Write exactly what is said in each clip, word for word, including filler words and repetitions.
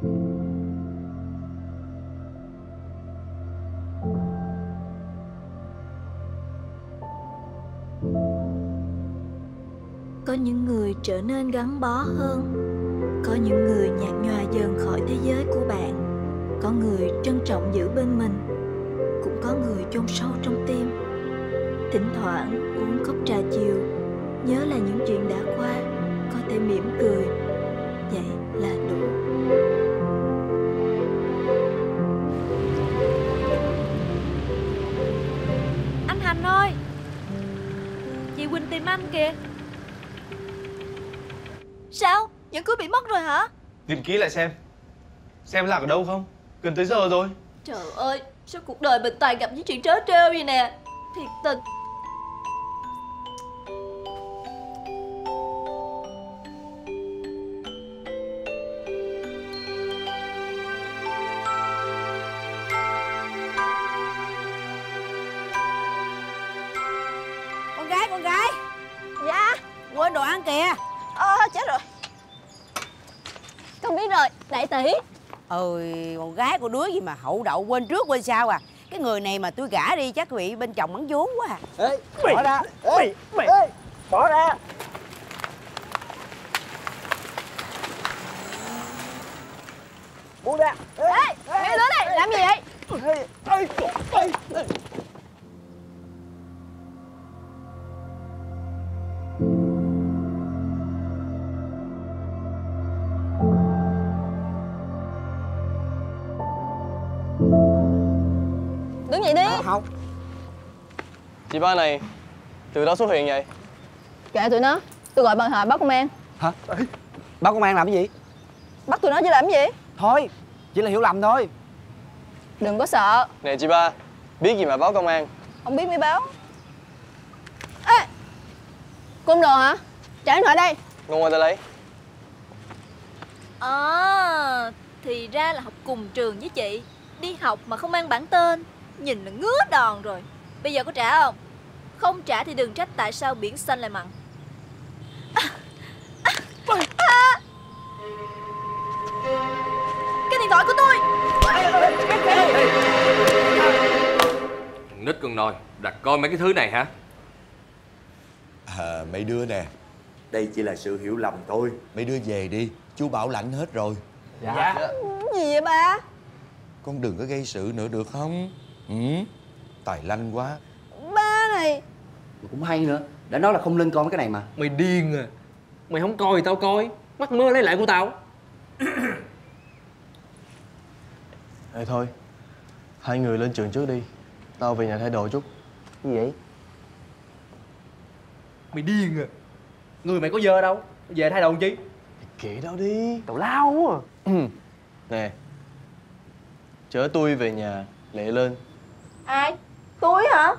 Có những người trở nên gắn bó hơn, có những người nhạt nhòa dần khỏi thế giới của bạn. Có người trân trọng giữ bên mình, cũng có người chôn sâu trong tim. Thỉnh thoảng uống cốc trà chiều, nhớ là những chuyện đã qua, có thể mỉm cười, vậy là đủ. Anh Hành ơi, chị Quỳnh tìm anh kìa. Sao? Nhẫn cưới bị mất rồi hả? Tìm kỹ lại xem Xem lạc ở đâu không. Gần tới giờ rồi. Trời ơi, sao cuộc đời mình toàn gặp những chuyện trớ trêu vậy nè. Thiệt tình. Con gái, con gái. Dạ. Quên đồ ăn kìa. Ờ, chết rồi. Con biết rồi, đại tỷ. Ừ, con gái của đứa gì mà hậu đậu quên trước quên sau à. Cái người này mà tôi gả đi chắc bị bên chồng bắn vốn quá à. Ê, bỏ ra. Mày, mày, ê, bỏ ra. Buông ra. Ê, mày đến đây, làm gì vậy? Ê, ê, ê, ê. Đứng dậy đi. À, không. Chị ba này từ đâu xuất hiện vậy? Kệ tụi nó, tôi gọi bà Hà báo công an. Hả? Báo công an làm cái gì? Bắt tụi nó chứ làm cái gì? Thôi, chỉ là hiểu lầm thôi. Đừng có sợ. Nè chị ba, biết gì mà báo công an? Không biết mới báo. Ê, côn đồ hả? Trả điện thoại đây. Ngon qua ta lấy. À, thì ra là học cùng trường với chị. Đi học mà không mang bản tên, nhìn là ngứa đòn rồi. Bây giờ có trả không? Không trả thì đừng trách tại sao biển xanh lại mặn. À, à, à. Cái điện thoại của tôi. Nít con nồi, đặt coi mấy cái thứ này hả? À, mấy đứa nè, đây chỉ là sự hiểu lầm thôi. Mấy đứa về đi, chú bảo lãnh hết rồi. Dạ. Gì vậy ba? Con đừng có gây sự nữa được không? Ừ, tài lanh quá. Ba này. Cũng hay nữa. Đã nói là không lên con cái này mà. Mày điên à. Mày không coi thì tao coi. Mắc mơ lấy lại của tao. Ê thôi, hai người lên trường trước đi. Tao về nhà thay đồ chút. Cái gì vậy? Mày điên à. Người mày có dơ đâu. Về thay đồ chi? Kệ đâu đi. Tào lao quá à. Nè, chở tôi về nhà Lệ lên. Ai? Tôi hả?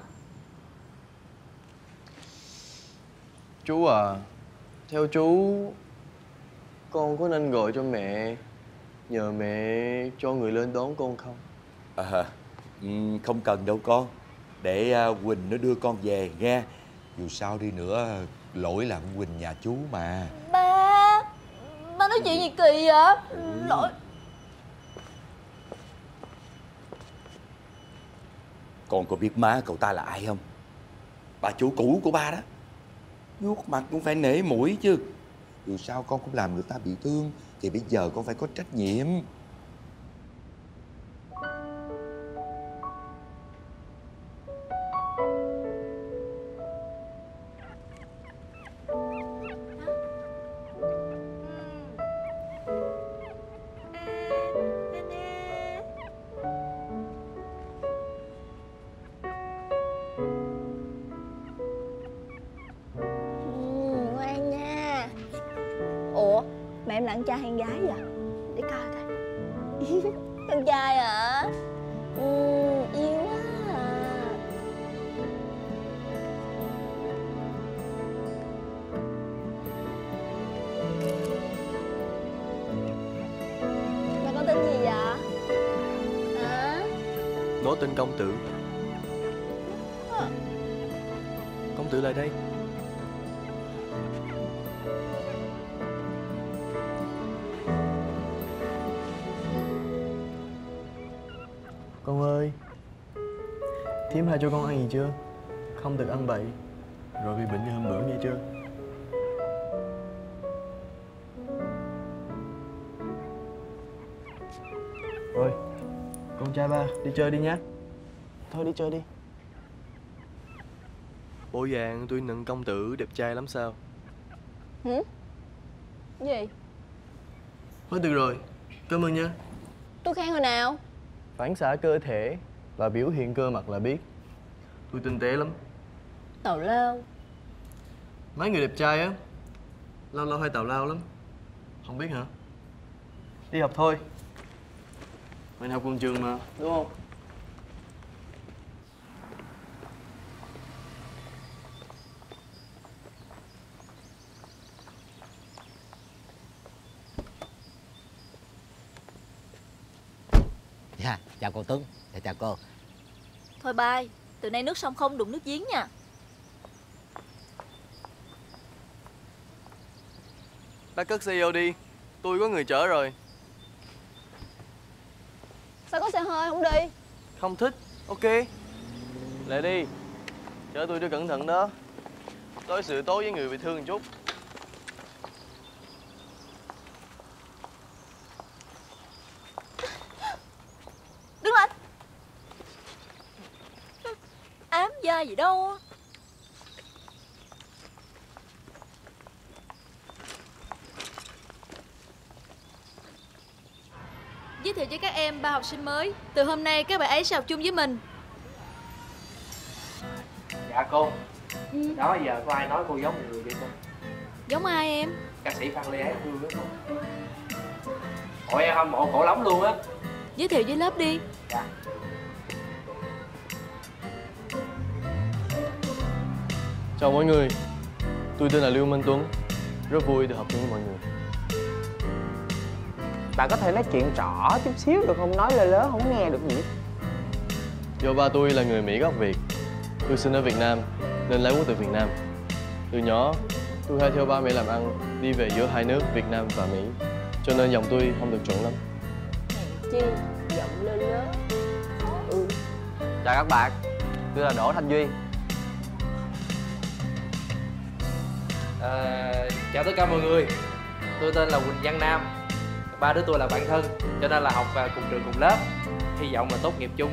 Chú à, theo chú, con có nên gọi cho mẹ, nhờ mẹ cho người lên đón con không? À, ừ, không cần đâu con. Để uh, Quỳnh nó đưa con về nghe. Dù sao đi nữa, lỗi là con Quỳnh nhà chú mà. Ba, ba nói chuyện gì kỳ vậy? Lỗi. Con có biết má cậu ta là ai không? Bà chủ cũ của ba đó. Vuốt mặt cũng phải nể mũi chứ. Dù sao con cũng làm người ta bị thương, thì bây giờ con phải có trách nhiệm. Ngoan nha. Ủa, mẹ em là con trai hay con gái vậy? Để coi coi. Con trai hả? Ừ, yêu quá à. Mà con tên gì vậy? Hả? Nó tên công tử. À. Công tử lại đây. Con ơi, thím hai cho con ăn gì chưa? Không được ăn bậy, rồi bị bệnh như hôm bữa nghe chưa? Rồi, con trai ba, đi chơi đi nhé. Thôi đi chơi đi. Bộ dạng tôi nựng công tử đẹp trai lắm sao? Hử? Gì? Thôi được rồi, cảm ơn nha. Tôi khen hồi nào? Phản xạ cơ thể và biểu hiện cơ mặt là biết. Tôi tinh tế lắm. Tào lao. Mấy người đẹp trai á, lâu lâu hay tào lao lắm. Không biết hả? Đi học thôi. Mình học cùng trường mà, đúng không? Dạ, chào cô Tuấn. Dạ, chào cô. Thôi bye, từ nay nước sông không đụng nước giếng nha. Bác cất xe vô đi, tôi có người chở rồi. Sao có xe hơi không đi? Không thích, ok. Lại đi, chở tôi cho cẩn thận đó. Đối xử tốt với người bị thương một chút. Đứng lên. Ám da gì đâu. Giới thiệu cho các em ba học sinh mới. Từ hôm nay các bạn ấy sẽ học chung với mình. Dạ cô. Ừ. Đó giờ có ai nói cô giống người vậy cô? Giống ai em? Ca sĩ Phan Lê Ái Hương đó cô. Ôi em hâm mộ cổ lắm luôn á. Giới thiệu với lớp đi. Dạ. Chào mọi người, tôi tên là Lưu Minh Tuấn. Rất vui được học chung với mọi người. Bạn có thể nói chuyện rõ chút xíu được không? Nói lơ lớ không nghe được gì. Do ba tôi là người Mỹ gốc Việt, tôi sinh ở Việt Nam nên lấy quốc tịch Việt Nam. Từ nhỏ, tôi hay theo ba mẹ làm ăn, đi về giữa hai nước Việt Nam và Mỹ. Cho nên giọng tôi không được chuẩn lắm. Chi, giọng lơ lớ. Ừ. Chào các bạn, tôi là Đỗ Thanh Duy. À, chào tất cả mọi người, tôi tên là Quỳnh Văn Nam. Ba đứa tôi là bạn thân, cho nên là học cùng trường cùng lớp. Hy vọng là tốt nghiệp chung.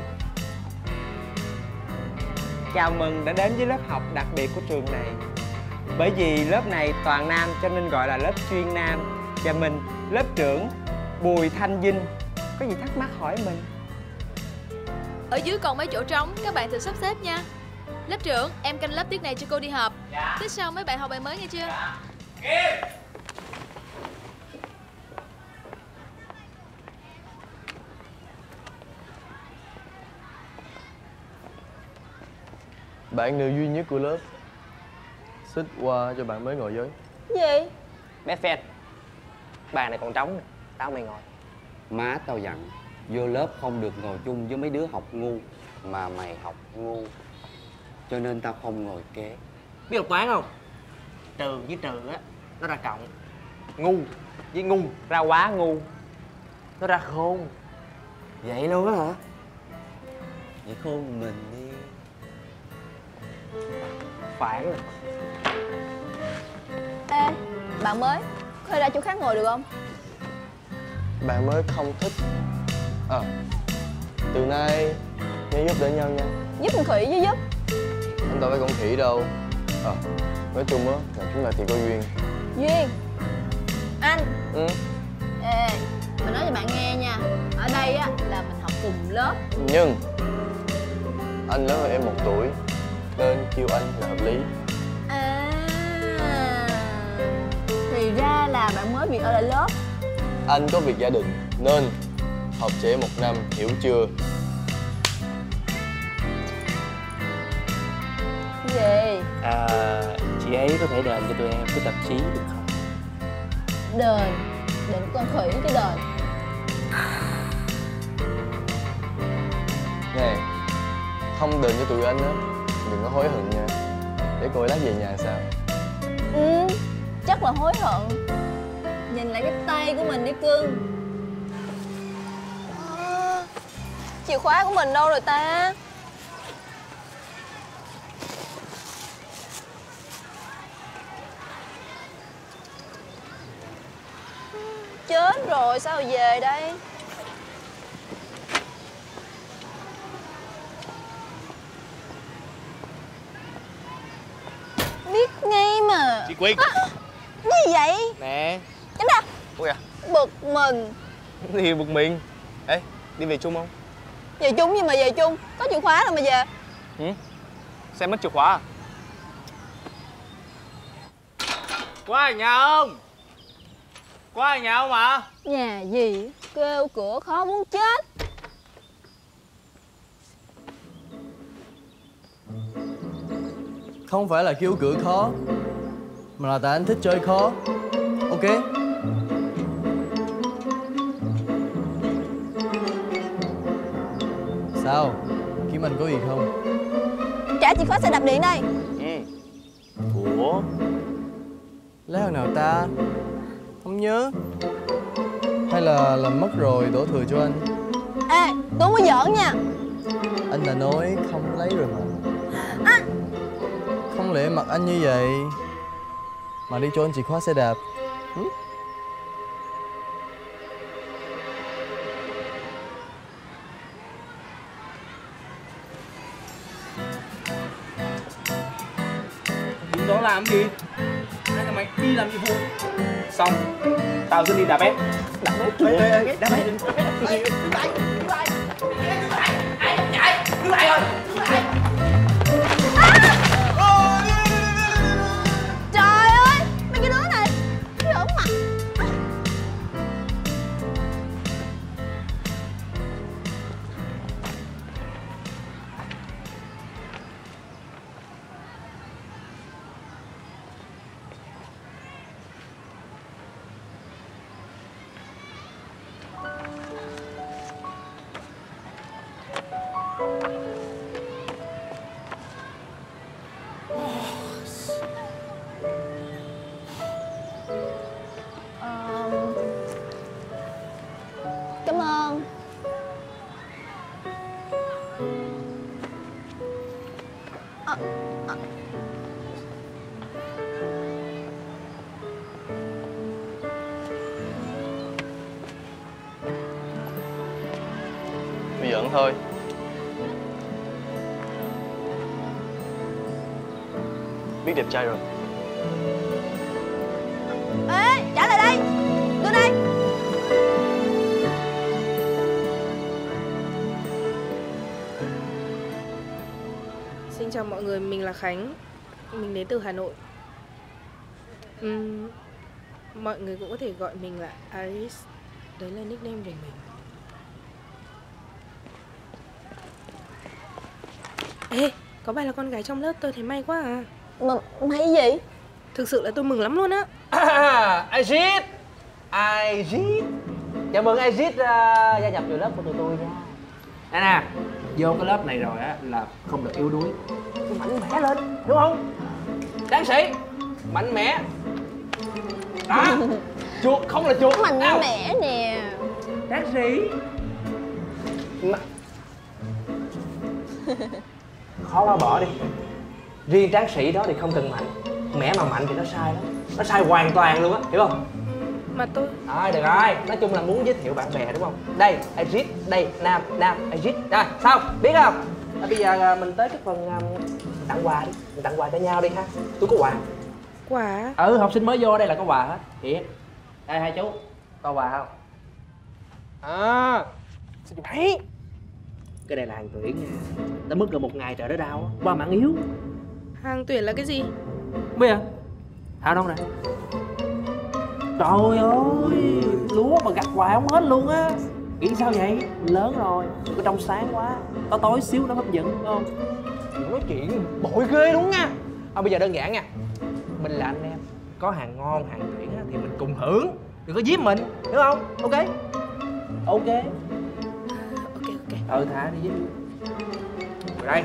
Chào mừng đã đến với lớp học đặc biệt của trường này. Bởi vì lớp này toàn nam cho nên gọi là lớp chuyên nam. Và mình, lớp trưởng Bùi Thanh Vinh, có gì thắc mắc hỏi mình. Ở dưới còn mấy chỗ trống, các bạn tự sắp xếp nha. Lớp trưởng, em canh lớp tiết này cho cô đi họp. Dạ. Tiết sau mấy bạn học bài mới nghe chưa? Dạ. Kim. Bạn nữ duy nhất của lớp, xích qua cho bạn mới ngồi với. Gì? Bé Phen, bàn này còn trống nè, tao mày ngồi. Má tao dặn vô lớp không được ngồi chung với mấy đứa học ngu. Mà mày học ngu, cho nên tao không ngồi kế. Biết đọc toán không? Trừ với trừ á, nó ra cộng. Ngu với ngu ra quá ngu, nó ra khôn. Vậy luôn á hả? Vậy khôn mình đi. Phản rồi. Ê, bạn mới, có thể ra chỗ khác ngồi được không? Bạn mới không thích. À, từ nay nhớ giúp đỡ nhau nha. Giúp con khỉ với giúp. Anh đâu phải con khỉ đâu. À, nói chung á là chúng ta thì có duyên. Duyên. Anh. Ừ. Ê, mình nói cho bạn nghe nha. Ở đây á là mình học cùng lớp. Nhưng anh lớn hơn em một tuổi nên kêu anh là hợp lý. À, thì ra là bạn mới việc ở lại lớp. Anh có việc gia đình nên học trễ một năm, hiểu chưa? Gì? À, chị ấy có thể đền cho tụi em cái tạp chí được không? Đền? Đền con khỉ chứ đền. Nè, không đền cho tụi anh á, đừng có hối hận nha. Để coi lát về nhà sao. Ừ, chắc là hối hận. Nhìn lại cái tay của mình đi cưng. À, Chìa khóa của mình đâu rồi ta? Chết rồi, sao rồi về đây? Biết ngay mà. Chị Quyên. À, gì vậy? Nè. Tránh ra. Ui à. Bực mình. Gì bực mình? Ê, đi về chung không? Về chung gì mà về chung? Có chìa khóa đâu mà về. Ừ? Xe mất chìa khóa à? Có ai nhà không? Có ai nhà không ạ? Nhà gì? Kêu cửa khó muốn chết. Không phải là kêu cửa khó, mà là tại anh thích chơi khó. Ok? Sao? Kiếm anh có gì không? Trả chìa khóa xe đạp điện đây. Ừ. Ủa? Lấy hồi nào ta? Không nhớ. Hay là làm mất rồi đổ thừa cho anh? Ê, tôi không có giỡn nha. Anh đã nói không lấy rồi mà. À. Không lẽ mặt anh như vậy mà đi cho anh chìa khóa xe đạp? Ừ? Đứng đó làm gì? Hai thằng mày đi làm nhiệm vụ. Xong, tao sẽ đi đạp ép. Đạp ép trước. Ê, ê, ê, đạp ép. Trời ơi, mấy cái đứa này giỡn mặt. Cảm ơn. À, à. Bây giỡn thôi. Biết đẹp trai rồi. Ê, trả lại đây. Đưa đây. Xin chào mọi người, mình là Khánh. Mình đến từ Hà Nội. uhm, Mọi người cũng có thể gọi mình là Aris. Đấy là nickname của mình. Ê, có bài là con gái trong lớp, tôi thấy may quá à. Mà may gì? Thực sự là tôi mừng lắm luôn á. À, Aziz Aziz Chào mừng Aziz uh, gia nhập vào lớp của tụi tôi nha. Nè nè, vô cái lớp này rồi á là không được yếu đuối, cứ mạnh mẽ lên, đúng không? Tráng sĩ, mạnh mẽ. Đó, chuột không là chuột. Mạnh Nào. mẽ nè. Tráng sĩ mà... khó quá bỏ đi. Riêng tráng sĩ đó thì không cần mạnh, mẽ mà mạnh thì nó sai lắm, nó sai hoàn toàn luôn á, hiểu không? Mà tôi... Rồi, được rồi, nói chung là muốn giới thiệu bạn bè đúng không? Đây, Aziz, đây, Nam, Nam, Aziz. Rồi, xong, biết không? À, bây giờ mình tới cái phần um, tặng quà đi, mình tặng quà cho nhau đi ha. Tôi có quà. Quà? Ừ, học sinh mới vô đây là có quà hết, thiệt. Đây, hai chú, có quà không? À, xin chào đấy. Cái này là hàng tuyển nha, đã mất gần một ngày trời đất đau, qua mạng yếu. Hàng tuyển là cái gì? Bây giờ, Hào đâu nè. Trời ơi, lúa mà gặt hoài không hết luôn á. Nghĩ sao vậy? Lớn rồi, đừng có trong sáng quá, tối tối xíu nó hấp dẫn đúng không? Đừng nói chuyện bội ghê đúng nha. À, bây giờ đơn giản nha, mình là anh em, có hàng ngon hàng tuyển thì mình cùng hưởng, đừng có giết mình, hiểu không? Ok? Ok. À, ok ok. Ừ, thả đi với. Rồi đây.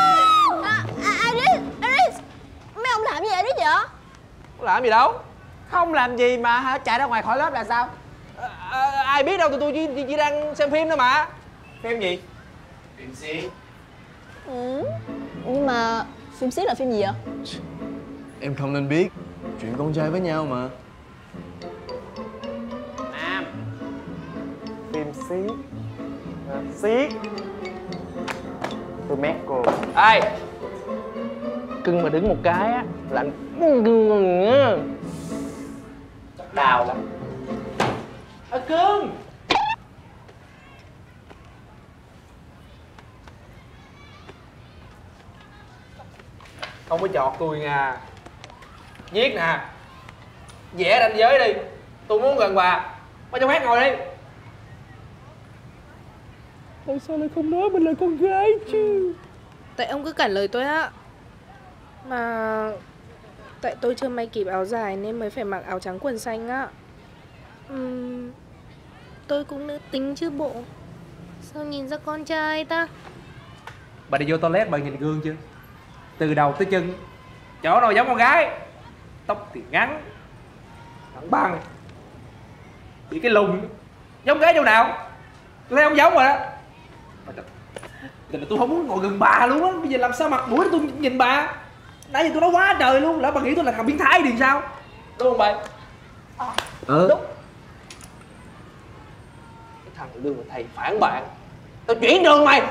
À, à, Aris, Aris, mấy ông làm gì vậy đó vậy? Có làm gì đâu. Không làm gì mà hả? Chạy ra ngoài khỏi lớp là sao? À, à, ai biết đâu, tụi tôi chỉ, chỉ, chỉ đang xem phim thôi mà. Phim gì? Phim xiếc. Ừ. Nhưng mà phim xiếc là phim gì vậy? Em không nên biết. Chuyện con trai với nhau mà. Nam. Phim xiếc. À, xiếc. Tôi mét cô. Ê, cưng mà đứng một cái á là anh cưng chắc đau lắm. Ơ cưng, không có chọt tôi nha. Viết nè, vẽ ranh giới đi, tôi muốn gần bà. Bà cho phép ngồi đi. Tại sao lại không nói mình là con gái chứ? Tại ông cứ cản lời tôi á. Mà tại tôi chưa may kịp áo dài nên mới phải mặc áo trắng quần xanh á. uhm, Tôi cũng nữ tính chứ bộ. Sao nhìn ra con trai ta? Bà đi vô toilet bà nhìn gương chưa? Từ đầu tới chân chỗ nào giống con gái. Tóc thì ngắn, thẳng băng, bị cái lùn giống gái chỗ nào? Tôi thấy không giống rồi đó. Tình là tôi không muốn ngồi gần bà luôn á. Bây giờ làm sao mặt mũi tôi nhìn bà? Nãy giờ tôi nói quá trời luôn. Lỡ bà nghĩ tôi là thằng biến thái thì sao? Đúng không bà? À, ừ. Đúng. Cái thằng Lương là thầy phản bạn. Tao chuyển trường mày.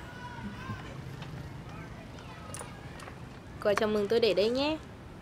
Quà chào mừng tôi để đây nhé.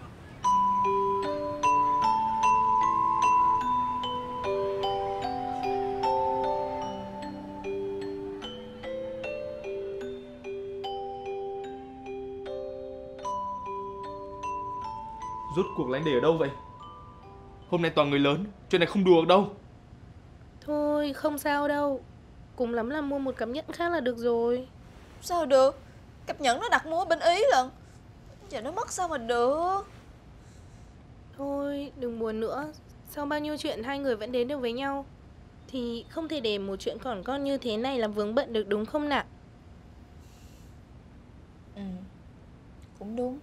Rốt cuộc là anh để ở đâu vậy? Hôm nay toàn người lớn, chuyện này không đùa được đâu. Thôi không sao đâu. Cùng lắm là mua một cặp nhẫn khác là được rồi. Sao được? Cặp nhẫn nó đặt mua bên Ý lận. Giờ nó mất sao mà được. Thôi đừng buồn nữa. Sau bao nhiêu chuyện hai người vẫn đến được với nhau thì không thể để một chuyện còn con như thế này làm vướng bận được, đúng không nào? Ừ, cũng đúng.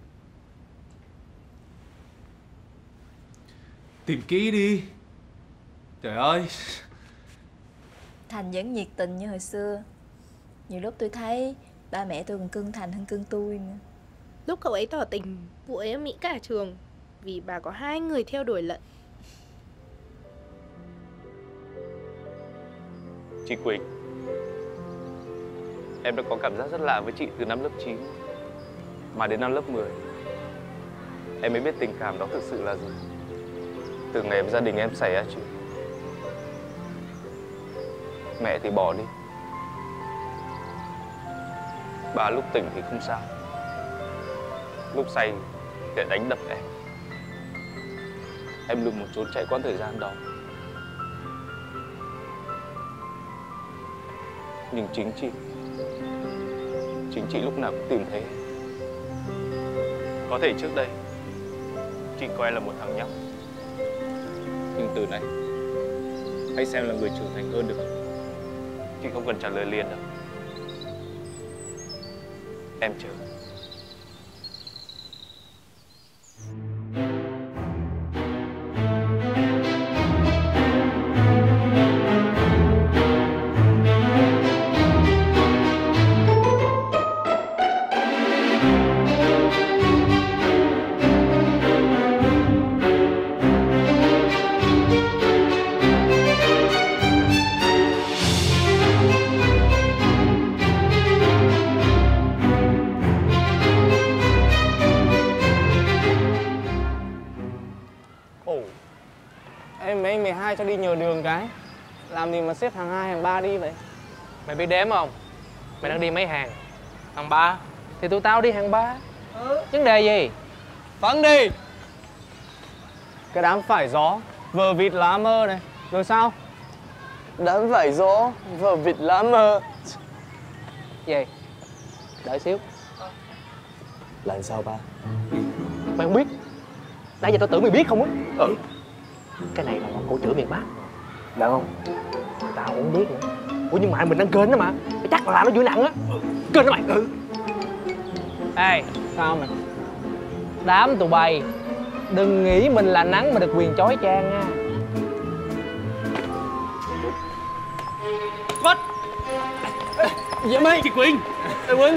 Tìm kỹ đi. Trời ơi. Thành vẫn nhiệt tình như hồi xưa. Nhiều lúc tôi thấy ba mẹ tôi còn cưng Thành hơn cưng tôi nữa. Lúc cậu ấy tỏ tình, vụ ấy ở Mỹ cả trường vì bà có hai người theo đuổi lận. Chị Quỳnh, em đã có cảm giác rất lạ với chị từ năm lớp chín. Mà đến năm lớp mười em mới biết tình cảm đó thực sự là gì. Từ ngày gia đình em xảy ra chuyện, mẹ thì bỏ đi, bà lúc tỉnh thì không sao, lúc say thì đánh đập em. Em lùi một trốn chạy quãng thời gian đó. Nhưng chính chị Chính chị lúc nào cũng tìm thấy. Có thể trước đây chị coi em là một thằng nhóc, nhưng từ nay hãy xem là người trưởng thành hơn được. Chị không cần trả lời liền đâu. Em chờ. Cho đi nhờ đường cái. Làm gì mà xếp hàng hai, hàng ba đi vậy? Mày biết đếm không? Mày đang đi mấy hàng? Hàng ba. Thì tụi tao đi hàng ba. Ừ. Vấn đề gì? Phấn đi. Cái đám phải gió vờ vịt lá mơ này. Rồi sao? Đám phải gió vờ vịt lá mơ. Gì? Đợi xíu. Là sao ba? Mày không biết? Nãy giờ tao tưởng mày biết không á. Ừ. Cái này là món cổ chữ miền Bắc. Được không? Tao cũng biết nữa. Ủa nhưng mà mình đang kênh đó mà. Chắc là làm nó dữ nặng á. Kênh đó mày. Ừ. Ê, sao mày? Đám tụi bay Đừng nghĩ mình là nắng mà được quyền chói chang nha. Quất. Diễm ơi. Chị Quỳnh. Ê Quỳnh.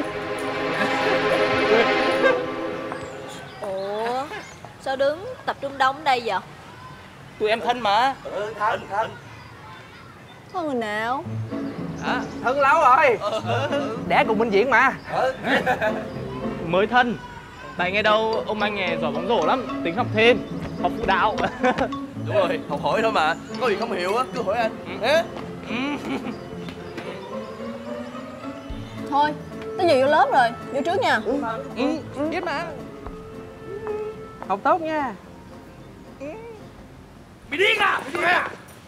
Ủa sao đứng tập trung đông ở đây vậy? Tụi em thân mà. Ừ, thân, thân. Thân người nào? À, thân lâu rồi. Đẻ cùng Minh Diễn mà. Mới thân. Tại nghe đâu ông anh nghe giỏi bóng rổ lắm, tính học thêm, học phụ đạo. Đúng rồi, học hỏi thôi mà. Có gì không hiểu á, cứ hỏi anh. Thế. Thôi, tới giờ vô lớp rồi, vô trước nha. Ừ, biết mà. Học tốt nha. Mày điên à? Mày điên à?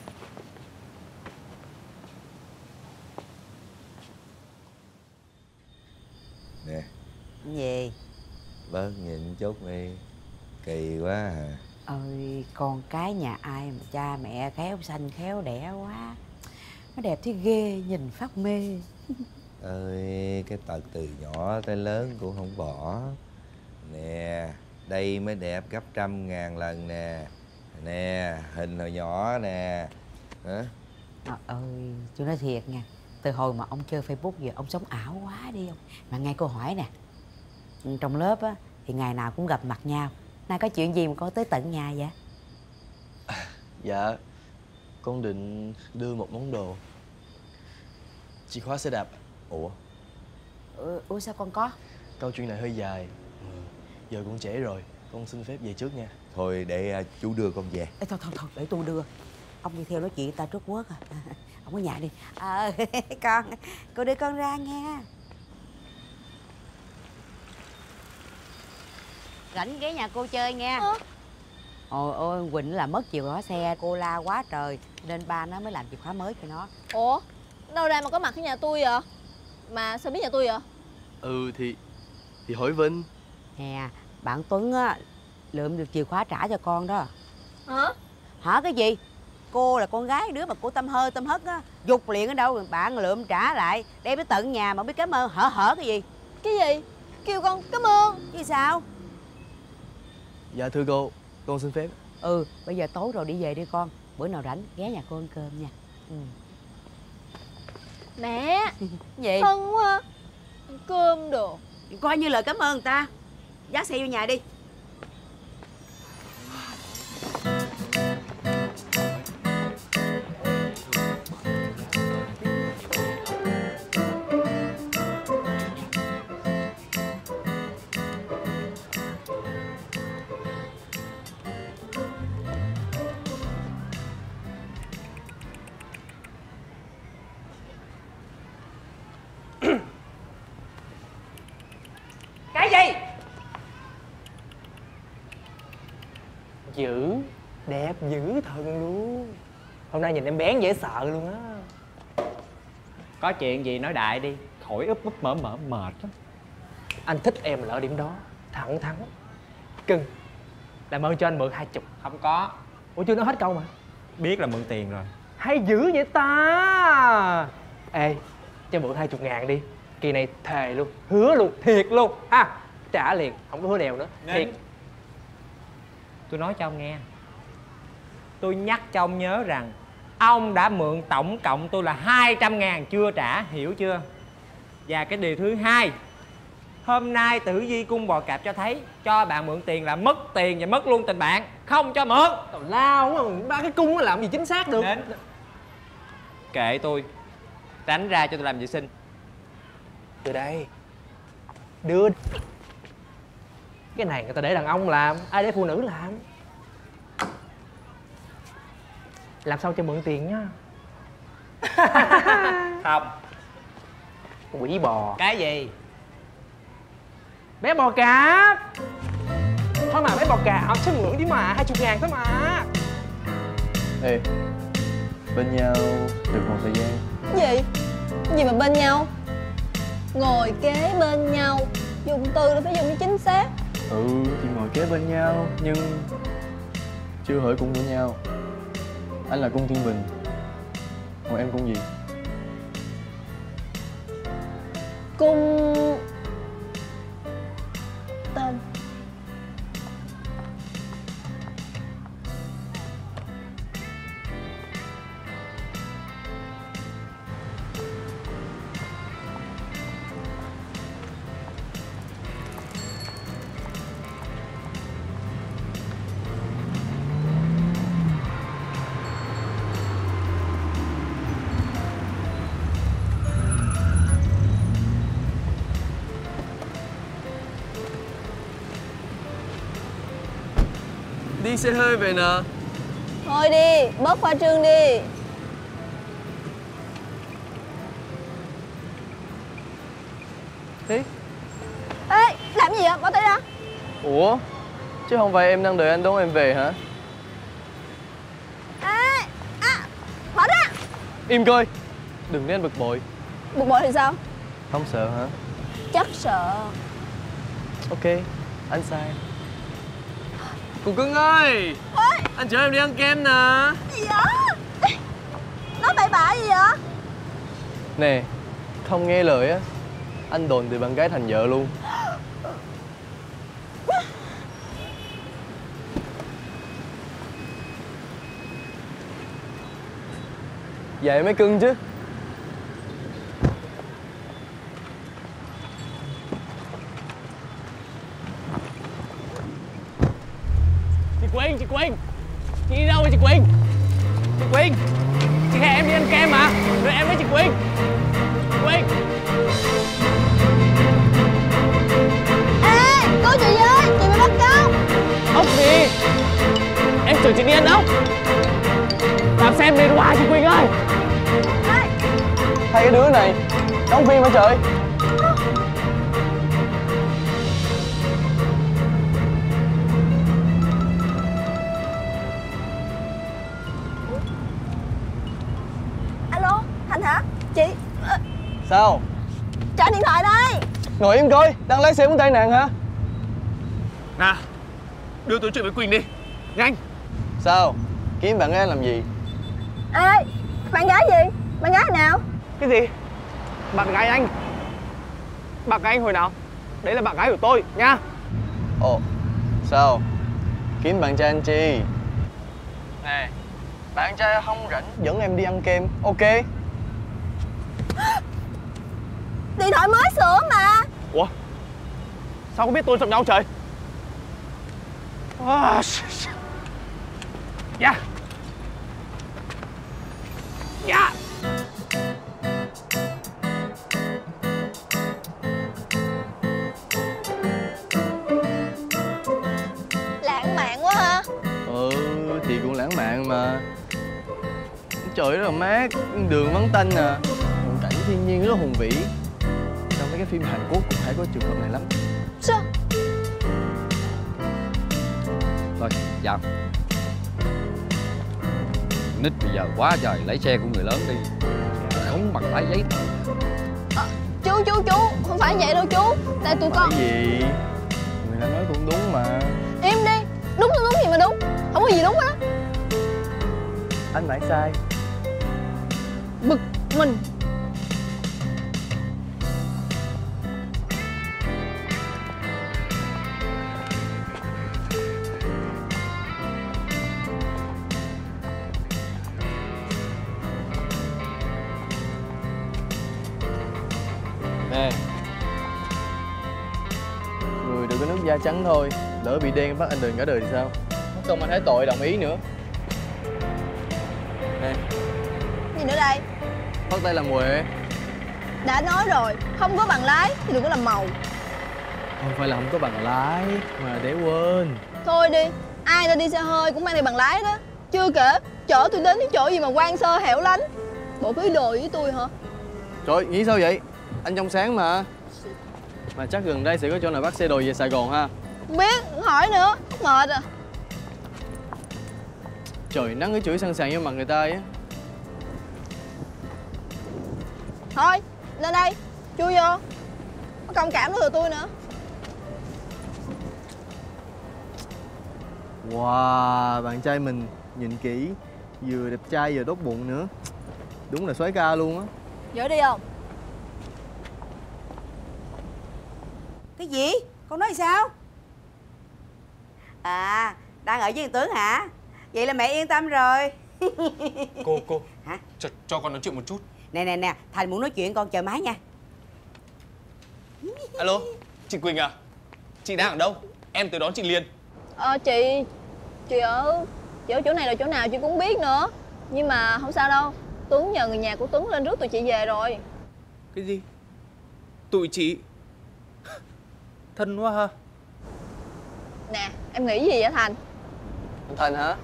Nè. Gì? Bớt nhìn chút đi. Kỳ quá à. Ơi, con cái nhà ai mà cha mẹ khéo sanh khéo đẻ quá. Nó đẹp thế ghê, nhìn phát mê. Ơi, cái tật từ nhỏ tới lớn cũng không bỏ. Nè, đây mới đẹp gấp trăm ngàn lần nè. Nè, hình hồi nhỏ nè. Hả? Trời ơi, tôi nói thiệt nha. Từ hồi mà ông chơi Facebook giờ ông sống ảo quá đi ông. Mà nghe cô hỏi nè, trong lớp á thì ngày nào cũng gặp mặt nhau. Nay có chuyện gì mà con tới tận nhà vậy? À, dạ, con định đưa một món đồ. Chìa khóa xe đạp. Ủa? Ừ, ủa sao con có? Câu chuyện này hơi dài. Giờ cũng trễ rồi, con xin phép về trước nha. Thôi để uh, chú đưa con về. Ê, thôi thôi thôi để tôi đưa. Ông đi theo nói chuyện ta trước quốc à. Ông ở nhà đi. À, con, cô đưa con ra nha. Rảnh ghé nhà cô chơi nha. À. Ôi ôi, Quỳnh là mất chìa khóa xe, cô la quá trời nên ba nó mới làm chìa khóa mới cho nó. Ủa, đâu ra mà có mặt ở nhà tôi vậy? Mà sao biết nhà tôi vậy? Ừ thì thì hỏi Vinh. Nè, bạn Tuấn á lượm được chìa khóa trả cho con đó. Hả? Hả cái gì? Cô là con gái đứa mà cô tâm hơi tâm hất á, dục liền ở đâu bạn lượm trả lại, đem tới tận nhà mà biết cảm ơn hở hở cái gì? Cái gì? Kêu con cảm ơn chứ sao? Dạ thưa cô, con xin phép. Ừ, bây giờ tối rồi đi về đi con. Bữa nào rảnh ghé nhà cô ăn cơm nha. Ừ. Mẹ. Gì? Thân quá. Ăn cơm đồ. Coi như lời cảm ơn người ta. Dắt xe vô nhà đi. Cái gì? Dữ, đẹp dữ thần luôn. Hôm nay nhìn em bén dễ sợ luôn á. Có chuyện gì nói đại đi, khỏi úp úp mở mở mệt lắm. Anh thích em là ở điểm đó, thẳng thắn. Cưng, làm ơn cho anh mượn hai chục. Không có. Ủa chưa nói hết câu mà. Biết là mượn tiền rồi. Hay dữ vậy ta. Ê, cho mượn hai chục ngàn đi. Kỳ này thề luôn, hứa luôn, thiệt luôn ha. Trả liền, không có hứa đèo nữa. Nên... thiệt. Tôi nói cho ông nghe, tôi nhắc cho ông nhớ rằng ông đã mượn tổng cộng tôi là hai trăm ngàn chưa trả, hiểu chưa? Và cái điều thứ hai, hôm nay tử vi cung bò cạp cho thấy cho bạn mượn tiền là mất tiền và mất luôn tình bạn, không cho mượn. Tào lao quá, ba cái cung nó làm gì chính xác được. Đến. Kệ tôi, tránh ra cho tôi làm vệ sinh. Từ đây đưa. Cái này người ta để đàn ông làm, ai để phụ nữ làm. Làm sao cho mượn tiền nhá. Không. Quỷ bò. Cái gì? Bé bò cạp. Thôi mà bé bò cạp, chứ mượn đi mà, hai chục ngàn thôi mà. Ê, bên nhau được một thời gian. Cái gì? Cái gì mà bên nhau? Ngồi kế bên nhau. Dùng từ là phải dùng cho chính xác. Ừ, thì ngồi kế bên nhau, nhưng chưa hỏi cung của nhau. Anh là cung Thiên Bình, còn em cung gì? Cung... tên. Đi xe hơi về nè. Thôi đi, bớt khoa trương đi. Đi. Ê, làm gì vậy? Bỏ tay ra. Ủa? Chứ không phải em đang đợi anh đón em về hả? Ê, à, bỏ ra. Im coi. Đừng để anh bực bội. Bực bội thì sao? Không sợ hả? Chắc sợ. Ok, anh sai. Cô cưng ơi. Ê, anh chở em đi ăn kem nè. gì vậy? Nói bậy bạ gì vậy? Nè, không nghe lời á, anh đồn từ bạn gái thành vợ luôn. Vậy mới cưng chứ. Chị Quyên, chị Quyên, chị đi đâu vậy chị Quyên? Chị Quyên, chị hẹn em đi ăn kem mà, đợi em với chị Quyên. Chị Quyên. Ê, cứu chị với, chị bị bắt cóc. Ốc gì? Em tưởng chị đi ăn ốc. Làm xem đi qua chị Quyên ơi. Ê. Hai cái đứa này đóng phim hả trời? Alo, Thành hả? Chị. Sao? Trả điện thoại đây. Ngồi im coi, đang lái xe muốn tai nạn hả? Nè, đưa tôi chuyện với Quỳnh đi, nhanh. Sao? Kiếm bạn gái làm gì? Ê, bạn gái gì? Bạn gái nào? Cái gì? Bạn gái anh? Bạn gái anh hồi nào? Đấy là bạn gái của tôi, nha. Ồ, sao? Kiếm bạn trai anh chi? Nè, bạn trai không rảnh dẫn em đi ăn kem, ok? Điện thoại mới sửa mà. Ủa? Sao không biết tôi chọc nhau trời? À, dạ. Dạ. Lãng mạn quá ha. Ừ, thì cũng lãng mạn mà. Trời rất là mát, đường vắng tanh nè, hoàn cảnh thiên nhiên rất là hùng vĩ. Trong mấy cái phim Hàn Quốc cũng hay có trường hợp này lắm. Sao? Thôi, chào. Nít bây giờ quá trời, lấy xe của người lớn đi. Không bằng lái giấy tờ. À, chú, chú, chú, không phải vậy đâu chú. Tại tụi con... Cái gì? Người ta nói cũng đúng mà. Im đi, đúng đúng đúng gì mà đúng. Không có gì đúng hết á. Anh lại sai. Bực mình. Nè, người đừng có nước da trắng thôi, lỡ bị đen bắt anh đền cả đời thì sao? Mất công anh thấy tội đồng ý nữa. Nè, Gì nữa đây? bắt tay làm Huệ. Đã nói rồi, không có bằng lái thì đừng có làm màu. Không phải là không có bằng lái, mà là để quên. Thôi đi, ai ta đi xe hơi cũng mang theo bằng lái đó. Chưa kể, chở tôi đến những chỗ gì mà quan sơ hẻo lánh. Bộ có ý đồ với tôi hả? Trời, nghĩ sao vậy? Anh trong sáng mà. Mà chắc gần đây sẽ có chỗ nào bắt xe đồ về Sài Gòn ha. Không biết, không hỏi nữa, mệt à. Trời, nắng cái chửi sẵn sàng vô mặt người ta á. Thôi, lên đây, chui vô. Có công cảm nữa từ tôi nữa. Wow, bạn trai mình nhìn kỹ, vừa đẹp trai vừa tốt bụng nữa. Đúng là soái ca luôn á. Dỡ đi không? Cái gì? Con nói sao? À, đang ở với thằng Tướng hả? Vậy là mẹ yên tâm rồi. Cô, cô. Hả? Cho, cho con nói chuyện một chút. Nè, nè, nè, Thành muốn nói chuyện, con chờ máy nha. Alo, chị Quỳnh à? Chị đang ở đâu? Em tới đón chị liền. Ờ, chị... Chị ở... Chị ở chỗ này là chỗ nào chị cũng không biết nữa. Nhưng mà không sao đâu. Tuấn nhờ người nhà của Tuấn lên rước tụi chị về rồi. Cái gì? Tụi chị? Thân quá ha. Nè, em nghĩ gì vậy Thành? Anh Thành hả?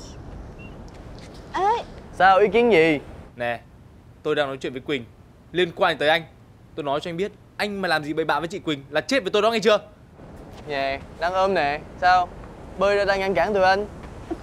Ê, Sao, ý kiến gì? Nè, tôi đang nói chuyện với Quỳnh liên quan tới anh. Tôi nói cho anh biết, anh mà làm gì bậy bạ với chị Quỳnh là chết với tôi đó, nghe chưa? Nè, đang ôm nè. Sao? Bơi ra đang ngăn cản tụi anh.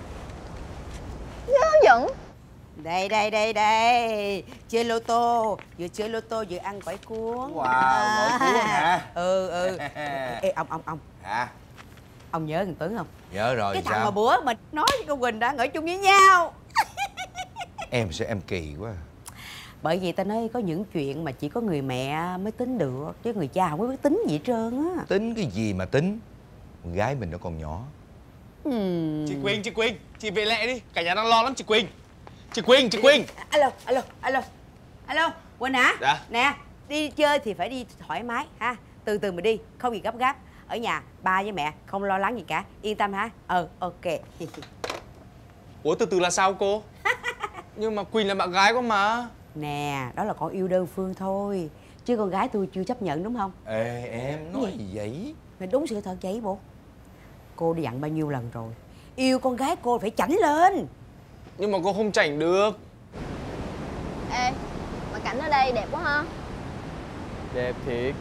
nhớ giận. Đây đây đây đây, chơi lô tô, vừa chơi lô tô vừa ăn gỏi cuốn. Wow, gỏi cuốn hả? Ừ ừ. Ê ông ông ông. Hả? Ông nhớ thằng Tuấn không? Nhớ rồi. Cái thằng sao? mà bữa mình nói với cô Quỳnh đã ngồi chung với nhau. Em sao em kỳ quá. Bởi vì ta nói có những chuyện mà chỉ có người mẹ mới tính được, chứ người cha không có biết tính gì hết trơn á. Tính cái gì mà tính? Con gái mình nó còn nhỏ. Hmm. Chị Quỳnh, chị Quỳnh, chị về lẹ đi, cả nhà đang lo lắm chị Quỳnh. Chị Quỳnh, chị Quỳnh. Alo, alo, alo. Alo, Quỳnh hả? Dạ. Nè, đi chơi thì phải đi thoải mái ha. Từ từ mà đi, không gì gấp gáp. Ở nhà ba với mẹ không lo lắng gì cả, yên tâm hả? Ừ, ok. Ủa từ từ là sao cô? Nhưng mà Quỳnh là bạn gái của mà. Nè, đó là con yêu đơn phương thôi, chứ con gái tôi chưa chấp nhận đúng không? Ê em nói gì vậy? Mày đúng sự thật vậy bộ. Cô đi dặn bao nhiêu lần rồi, yêu con gái cô phải chảnh lên. Nhưng mà cô không chảnh được. Ê, mà cảnh ở đây đẹp quá ha. Đẹp thiệt.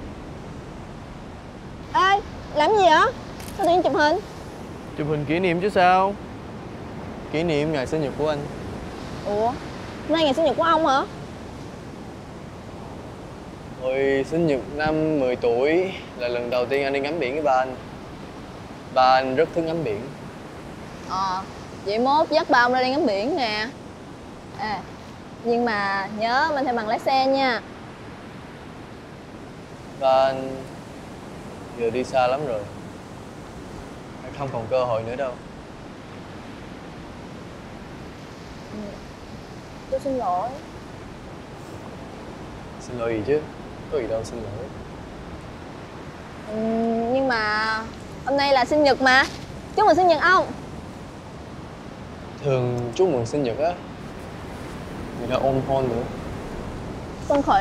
Ê, làm gì vậy? Sao tự nhiên chụp hình? Chụp hình kỷ niệm chứ sao. Kỷ niệm ngày sinh nhật của anh. Ủa, hôm nay ngày sinh nhật của ông hả? Hồi sinh nhật năm mười tuổi là lần đầu tiên anh đi ngắm biển với ba anh. Ba anh rất thích ngắm biển. Ờ, vậy mốt dắt ba ông ra đi ngắm biển nè. À, nhưng mà nhớ mang theo bằng lái xe nha. Ba anh giờ đi xa lắm rồi, anh không còn cơ hội nữa đâu. Ừ. Tôi xin lỗi. Xin lỗi gì chứ, có gì đâu xin lỗi. Ừ, nhưng mà hôm nay là sinh nhật mà. Chúc mừng sinh nhật ông. Thường chúc mừng sinh nhật á, người ta ôm hôn nữa. Con khỉ.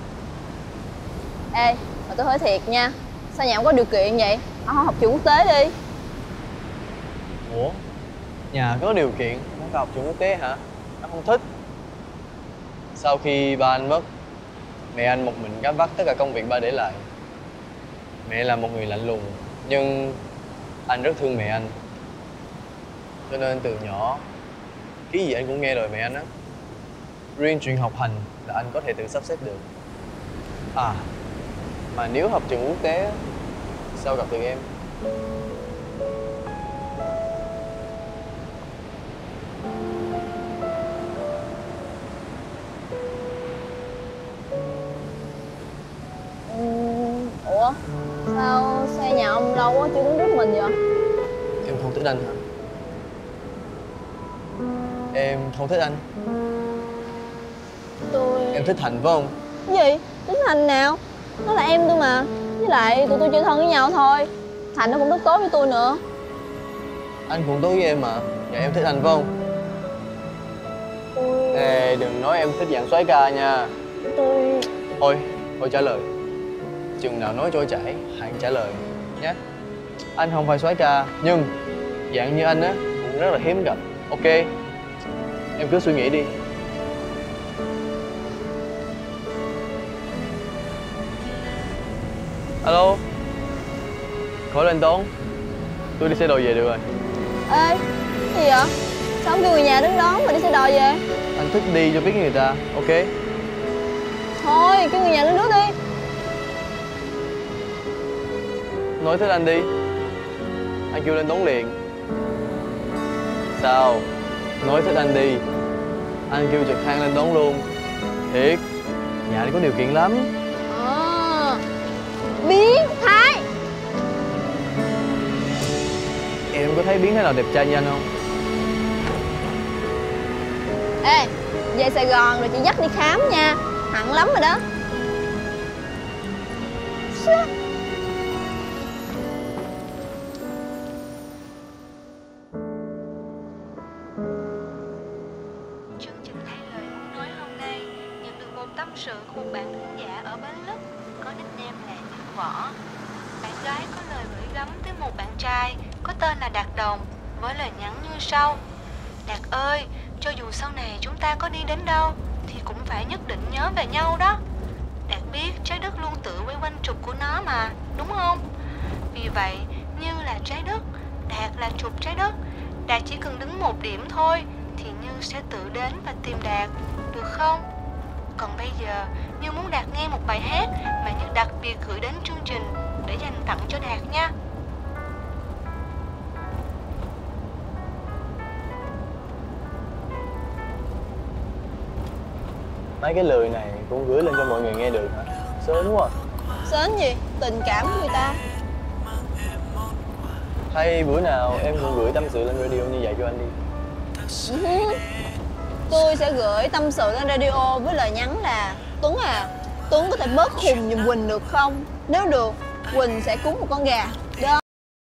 Ê, mà tôi hỏi thiệt nha, sao nhà ông có điều kiện vậy? Ông không học trường quốc tế đi. Ủa, nhà có điều kiện, không có học trường quốc tế hả? Anh không thích. Sau khi ba anh mất, mẹ anh một mình gánh vác tất cả công việc ba để lại. Mẹ là một người lạnh lùng, nhưng anh rất thương mẹ anh. Cho nên từ nhỏ, cái gì anh cũng nghe lời mẹ anh á. Riêng chuyện học hành là anh có thể tự sắp xếp được. À, mà nếu học trường quốc tế, sao gặp được em? Ừ, ủa, sao xe nhà ông lâu quá chưa đến rước mình vậy? Em không thích anh hả? Em không thích anh. Tôi... Em thích Thành phải không? Cái gì? Tính Thành nào? Nó là em tôi mà. Với lại tụi tôi chơi thân với nhau thôi. Thành nó cũng rất tốt với tôi nữa. Anh cũng tốt với em mà. Dạ em thích anh phải không? Tôi... Ê, đừng nói em thích dạng soái ca nha. Tôi... Thôi, thôi trả lời. Chừng nào nói trôi chảy, hãy trả lời nhé. Anh không phải soái ca, nhưng dạng như anh á cũng rất là hiếm gặp. Ok, em cứ suy nghĩ đi. Alo, khỏi lên đón, tôi đi xe đò về được rồi. Ê, cái gì vậy? Sao không kêu người nhà đến đón mà đi xe đò về? Anh thích đi cho biết người ta, ok? Thôi, kêu người nhà đến rước đi. Nói thích anh đi, anh kêu lên đón liền. Sao? Nói thích anh đi, anh kêu trực thăng lên đón luôn. Thiệt, nhà đi có điều kiện lắm. À, biến thái. Em có thấy biến thái nào đẹp trai như anh không? Ê, về Sài Gòn rồi chị dắt đi khám nha. Hẳn lắm rồi đó. Chương trình Thay Lời Muốn Nói hôm nay nhận được một tâm sự của một bạn thính giả ở Bến Lức có nickname là Nhân Võ. Bạn gái có lời gửi gắm tới một bạn trai có tên là Đạt Đồng. với lời nhắn như sau: Đạt ơi, cho dù sau này chúng ta có đi đến đâu thì cũng phải nhất định nhớ về nhau đó. Đạt biết trái đất luôn tự quay quanh trục của nó mà, đúng không? Vì vậy, Như là trái đất, Đạt là trục trái đất. Đạt chỉ cần đứng một điểm thôi thì Như sẽ tự đến và tìm Đạt, được không? Còn bây giờ, Như muốn Đạt nghe một bài hát mà Như đặc biệt gửi đến chương trình để dành tặng cho Đạt nha. Mấy cái lời này cũng gửi lên cho mọi người nghe được hả? Sến quá. Sến gì? Tình cảm của người ta. Hay bữa nào em cũng gửi tâm sự lên radio như vậy cho anh đi. Uh-huh. Tôi sẽ gửi tâm sự lên radio với lời nhắn là: Tuấn à, Tuấn có thể bớt khùng giùm Quỳnh được không? Nếu được, Quỳnh sẽ cúng một con gà. Đó.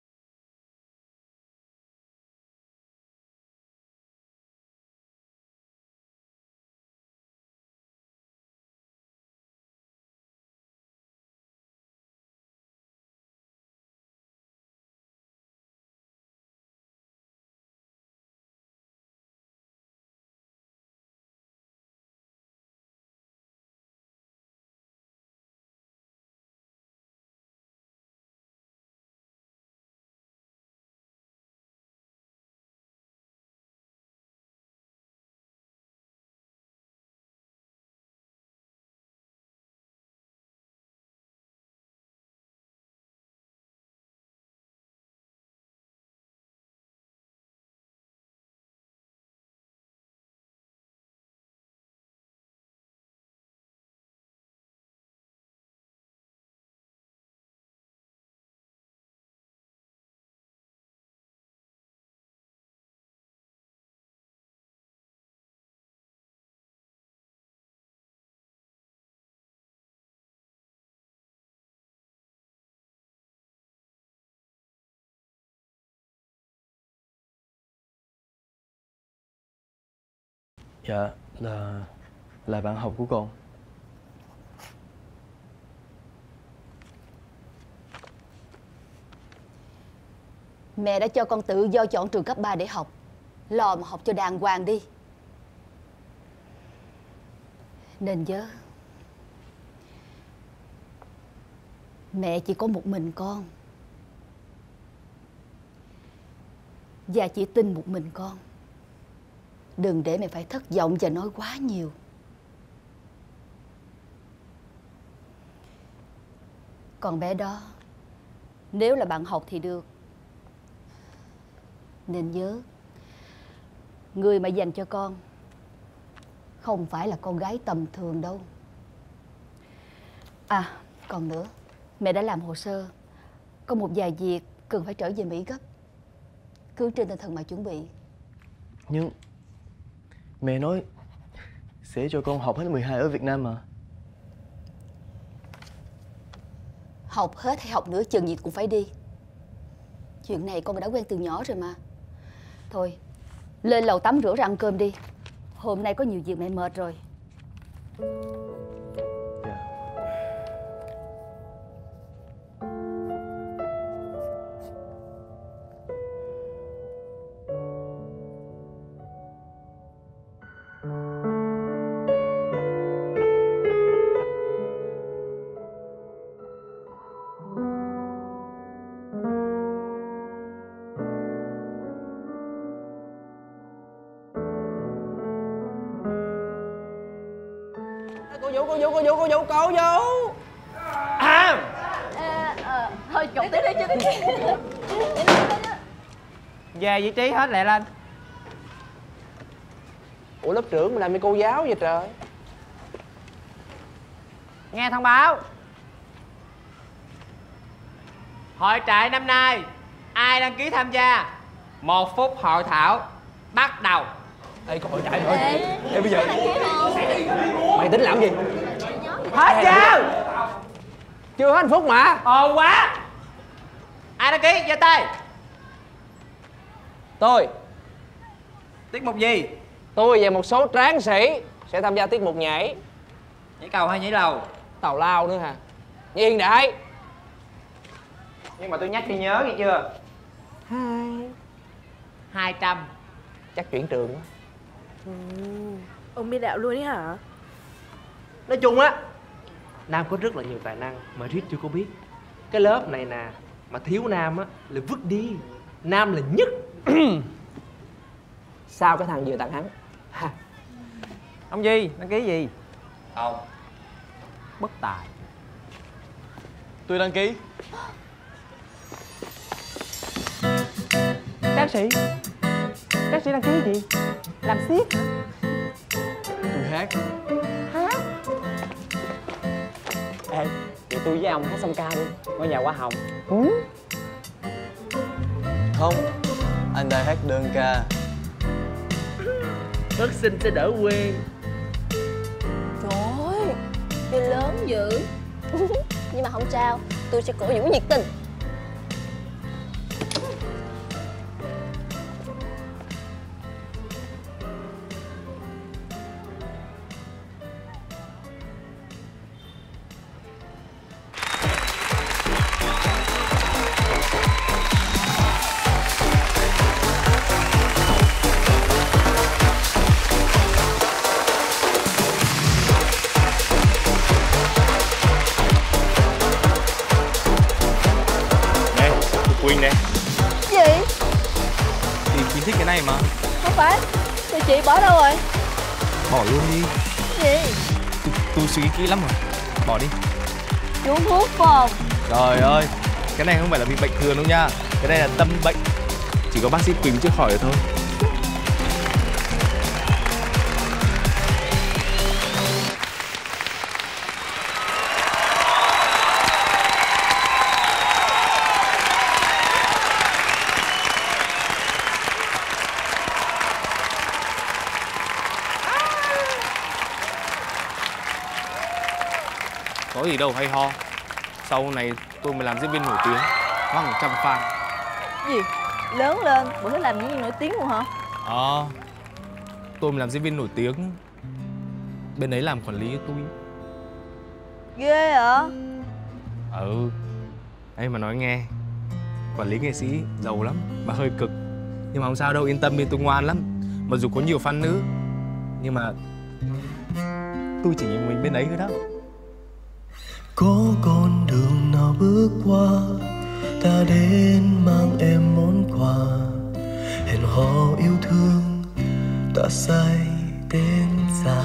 Dạ, là là bạn học của con. Mẹ đã cho con tự do chọn trường cấp ba để học. Lo mà học cho đàng hoàng đi. Nên nhớ, mẹ chỉ có một mình con, và chỉ tin một mình con. Đừng để mẹ phải thất vọng và nói quá nhiều. Còn bé đó, nếu là bạn học thì được. Nên nhớ, người mà dành cho con không phải là con gái tầm thường đâu. À, còn nữa, mẹ đã làm hồ sơ. Có một vài việc cần phải trở về Mỹ gấp. Cứ trên tinh thần mà chuẩn bị. Nhưng mẹ nói sẽ cho con học hết mười hai ở Việt Nam mà. Học hết hay học nửa chừng gì cũng phải đi. Chuyện này con đã quen từ nhỏ rồi mà. Thôi, lên lầu tắm rửa ra ăn cơm đi. Hôm nay có nhiều việc mẹ mệt rồi. Cô Vũ, cô Vũ, cô Vũ, cô Vũ, cô Vũ. À, à, à thôi chụp tiếp đi, chụp tiếp đi. Về vị trí hết lẹ lên. Ủa lớp trưởng mà làm như cô giáo vậy trời. Nghe thông báo. Hội trại năm nay ai đăng ký tham gia? Một phút hội thảo bắt đầu. Ê, có hội trại rồi. Ê, Ê bây giờ mày tính làm gì? Hết chưa? Chưa hết phút mà. Ồn quá. Ai đăng ký giơ tay. Tôi. Tiết mục gì? Tôi và một số tráng sĩ sẽ tham gia tiết mục nhảy. Nhảy cầu hay nhảy lầu? Tào lao nữa hả? Nhiên đại. Nhưng mà tôi nhắc cho nhớ nghe chưa? Hai hai trăm. Chắc chuyển trường quá. Ừ. Ông biết đạo luôn ấy hả? Nói chung á, Nam có rất là nhiều tài năng mà Rít chưa có biết. Cái lớp này nè, mà thiếu Nam á là vứt đi. Nam là nhất. Sao cái thằng vừa tặng hắn? Ha. Ông Duy, đăng ký gì? Không. Bất tài. Tôi đăng ký. Bác sĩ. Bác sĩ đăng ký gì? Làm xiếc hả? Tôi hát. Hát? Ê, vậy tôi với ông hát song ca đi. Ngôi nhà hoa hồng. Ừ. Không, anh đã hát đơn ca. Bác sinh sẽ đỡ quê. Trời ơi, chơi lớn dữ. Nhưng mà không sao, tôi sẽ cổ vũ nhiệt tình. Quỳnh nè. Gì? Thì Quỳnh thích cái này mà. Không phải, tụi chị bỏ đâu rồi? Bỏ luôn đi. Gì? Tôi, tôi suy nghĩ kỹ lắm rồi. Bỏ đi. Uống thuốc phải không? Trời ơi, cái này không phải là bị bệnh thường đâu nha. Cái này là tâm bệnh. Chỉ có bác sĩ Quỳnh chữa khỏi được thôi. Có gì đâu hay ho. Sau này tôi mới làm diễn viên nổi tiếng, có hàng trăm fan. Gì? Lớn lên, bữa thích làm diễn viên nổi tiếng luôn hả? Ờ à, tôi mới làm diễn viên nổi tiếng. Bên ấy làm quản lý cho tôi. Ghê hả? Ừ. Ấy mà nói nghe, quản lý nghệ sĩ giàu lắm, mà hơi cực. Nhưng mà không sao đâu, yên tâm đi, tôi ngoan lắm. Mặc dù có nhiều fan nữ, nhưng mà tôi chỉ nhìn mình bên ấy thôi đó. Có con đường nào bước qua, ta đến mang em món quà. Hẹn hò yêu thương, ta say tên già.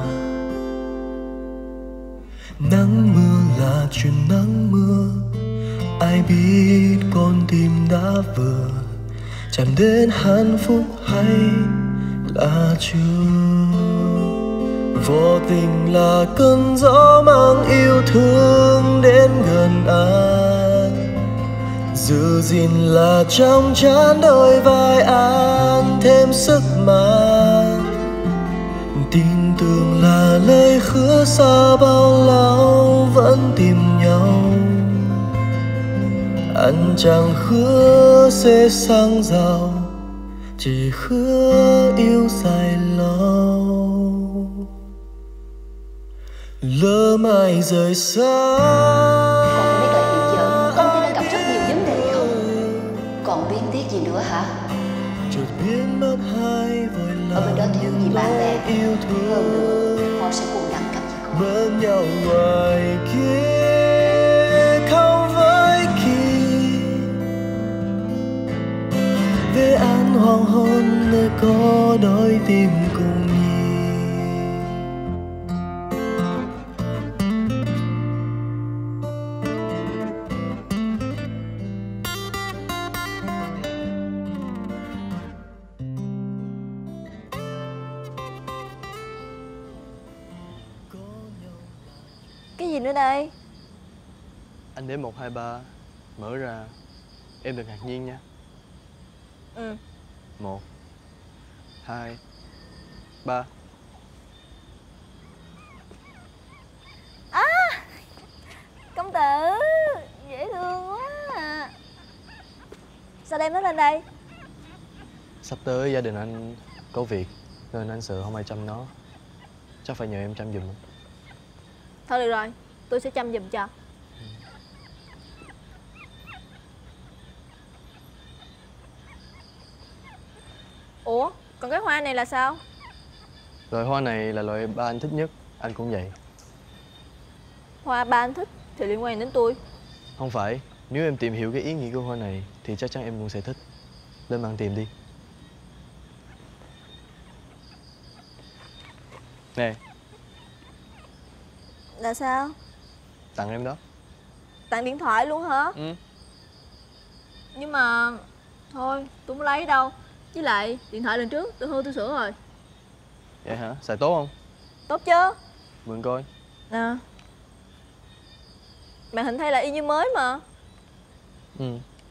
Nắng mưa là chuyện nắng mưa, ai biết con tim đã vừa chạm đến hạnh phúc hay là chưa. Vô tình là cơn gió mang yêu thương đến gần anh, giữ gìn là trong chán đôi vai anh thêm sức mạnh. Tin tưởng là lời hứa xa bao lâu vẫn tìm nhau. Anh chẳng hứa sẽ sang giàu, chỉ hứa yêu dài lâu. Lỡ mai rời xa. Con biết là hiện giờ công ty đang gặp rất nhiều vấn đề không? Còn biên tiếc gì nữa hả? Chợt biến mất hai vội ở bên đó thiếu gì bạn bè. Yêu thương hơn nữa họ sẽ cùng đẳng cấp với con. Bên nhau ngoài kia không với kỳ, về an hoàng hôn nơi có đôi tim cùng nhịp. Cái gì nữa đây? Anh đếm một hai ba, mở ra, em đừng ngạc nhiên nha. Ừ. Một, hai, ba. À, công tử dễ thương quá à. Sao đem nó lên đây? Sắp tới gia đình anh có việc nên anh sợ không ai chăm nó. Chắc phải nhờ em chăm giùm. Thôi được rồi, tôi sẽ chăm giùm cho. Còn cái hoa này là sao? Loại hoa này là loại ba anh thích nhất. Anh cũng vậy. Hoa ba anh thích thì liên quan đến tôi. Không phải. Nếu em tìm hiểu cái ý nghĩa của hoa này thì chắc chắn em cũng sẽ thích. Lên mạng tìm đi. Nè. Là sao? Tặng em đó. Tặng điện thoại luôn hả? Ừ. Nhưng mà thôi, tôi không lấy đâu. Với lại điện thoại lần trước tôi hư tôi sửa rồi. Vậy hả? Xài tốt không? Tốt chứ. Mượn coi. Nè. Màn hình thay là y như mới mà. Ừ.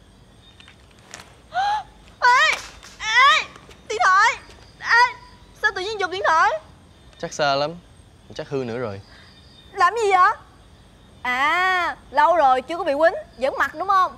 Ê! Ê! Điện thoại! Ê! Sao tự nhiên dùng điện thoại? Chắc xa lắm. Chắc hư nữa rồi. Làm gì vậy? À, lâu rồi chưa có bị quýnh, giỡn mặt đúng không?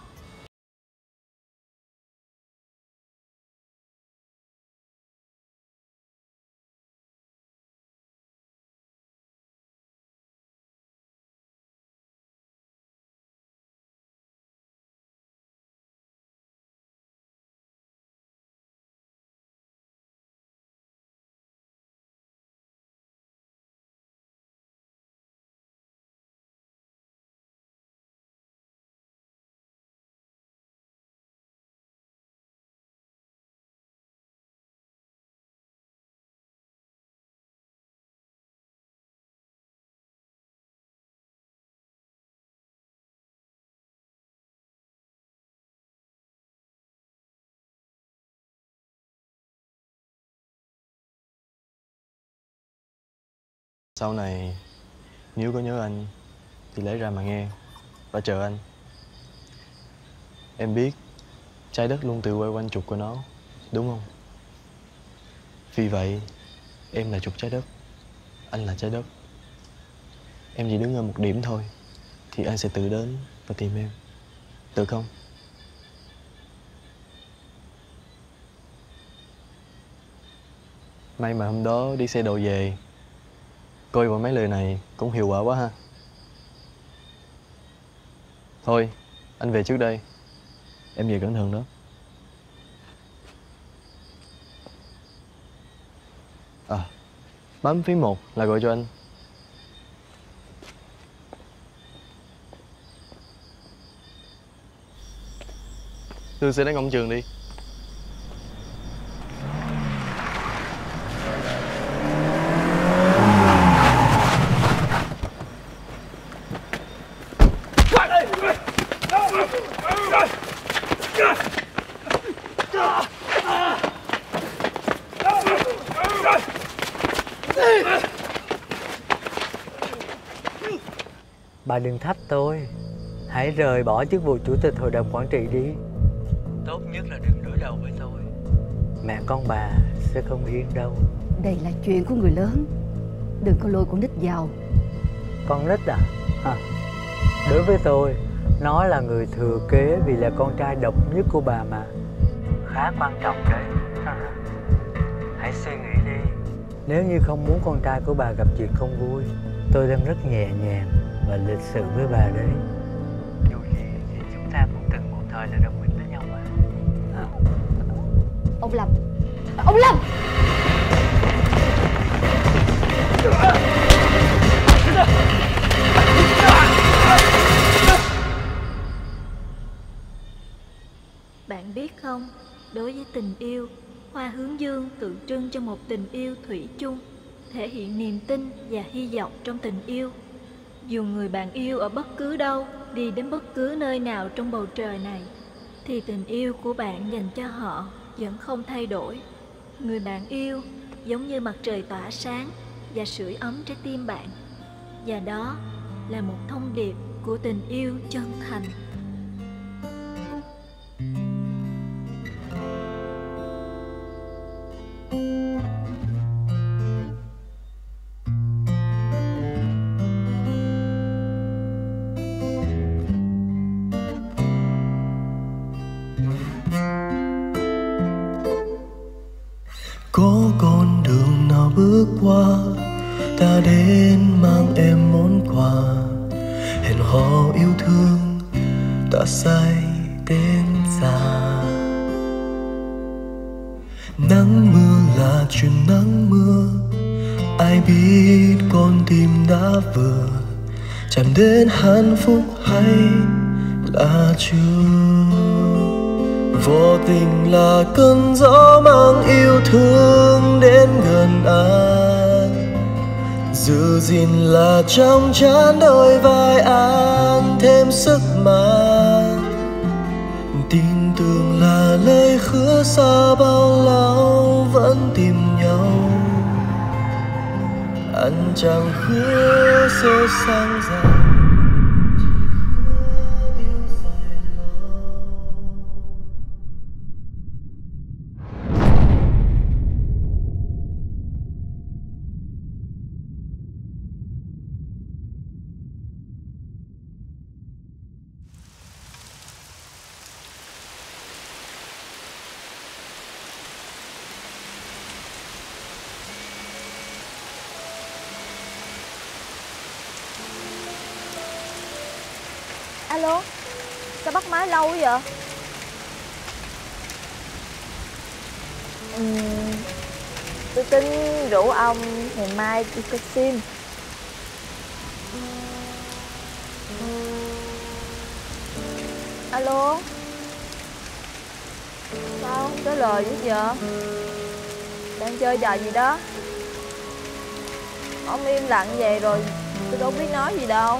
Sau này nếu có nhớ anh thì lấy ra mà nghe và chờ anh. Em biết trái đất luôn tự quay quanh trục của nó, đúng không? Vì vậy em là trục trái đất, anh là trái đất. Em chỉ đứng ở một điểm thôi thì anh sẽ tự đến và tìm em, được không? May mà hôm đó đi xe đồ về, coi vào mấy lời này cũng hiệu quả quá ha. Thôi, anh về trước đây. Em về cẩn thận đó. À, bấm phím một là gọi cho anh. Tôi sẽ đến cổng trường đi. Bà đừng thách tôi. Hãy rời bỏ chức vụ chủ tịch hội đồng quản trị đi. Tốt nhất là đừng đối đầu với tôi. Mẹ con bà sẽ không yên đâu. Đây là chuyện của người lớn, đừng có lôi con nít vào. Con nít à? Hả? Đối với tôi, nó là người thừa kế vì là con trai độc nhất của bà mà. Khá quan trọng đấy. Hãy suy nghĩ đi. Nếu như không muốn con trai của bà gặp chuyện không vui, tôi đang rất nhẹ nhàng và lịch sự với bà đấy. Dù gì thì chúng ta cũng từng một thời là đồng minh với nhau mà. À. Ông Lâm! Ông Lâm! Bạn biết không, đối với tình yêu, hoa hướng dương tượng trưng cho một tình yêu thủy chung, thể hiện niềm tin và hy vọng trong tình yêu. Dù người bạn yêu ở bất cứ đâu, đi đến bất cứ nơi nào trong bầu trời này, thì tình yêu của bạn dành cho họ vẫn không thay đổi. Người bạn yêu giống như mặt trời tỏa sáng và sưởi ấm trái tim bạn. Và đó là một thông điệp của tình yêu chân thành. Có con đường nào bước qua, ta đến mang em món quà, hẹn hò yêu thương ta say đến già. Nắng mưa là chuyện nắng mưa, ai biết con tim đã vừa chạm đến hạnh phúc hay là chưa. Vô tình là cơn gió mang yêu thương đến gần anh, giữ gìn là trong chán đôi vai anh thêm sức mạnh. Tin tưởng là lời hứa xa bao lâu vẫn tìm nhau, anh chẳng hứa sẽ sang giàu. Alo, sao bắt máy lâu vậy? Ừ, tôi tính rủ ông ngày mai đi coi phim. Alo, sao không trả lời chứ giờ? Đang chơi trò gì đó? Ông im lặng vậy rồi tôi đâu biết nói gì đâu.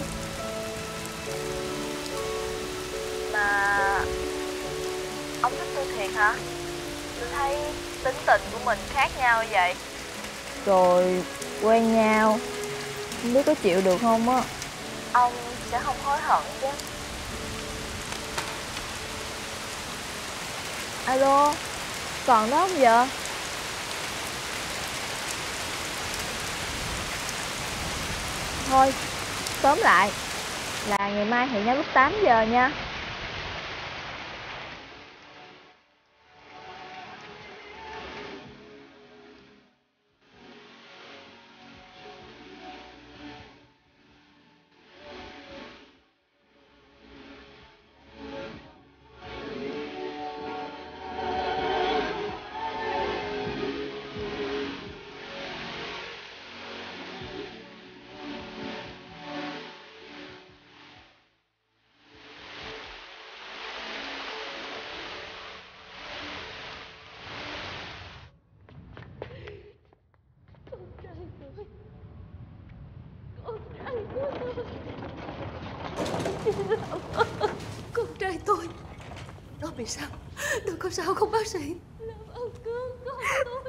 Mà ông thích tôi thiệt hả? Tôi thấy tính tình của mình khác nhau vậy. Rồi quen nhau, không biết có chịu được không á. Ông sẽ không hối hận chứ. Alo, còn đó không vợ? Thôi, tóm lại là ngày mai hẹn nhau lúc tám giờ nha. Con trai tôi nó bị sao? Nó có sao không bác sĩ? Làm ơn cứu con tôi.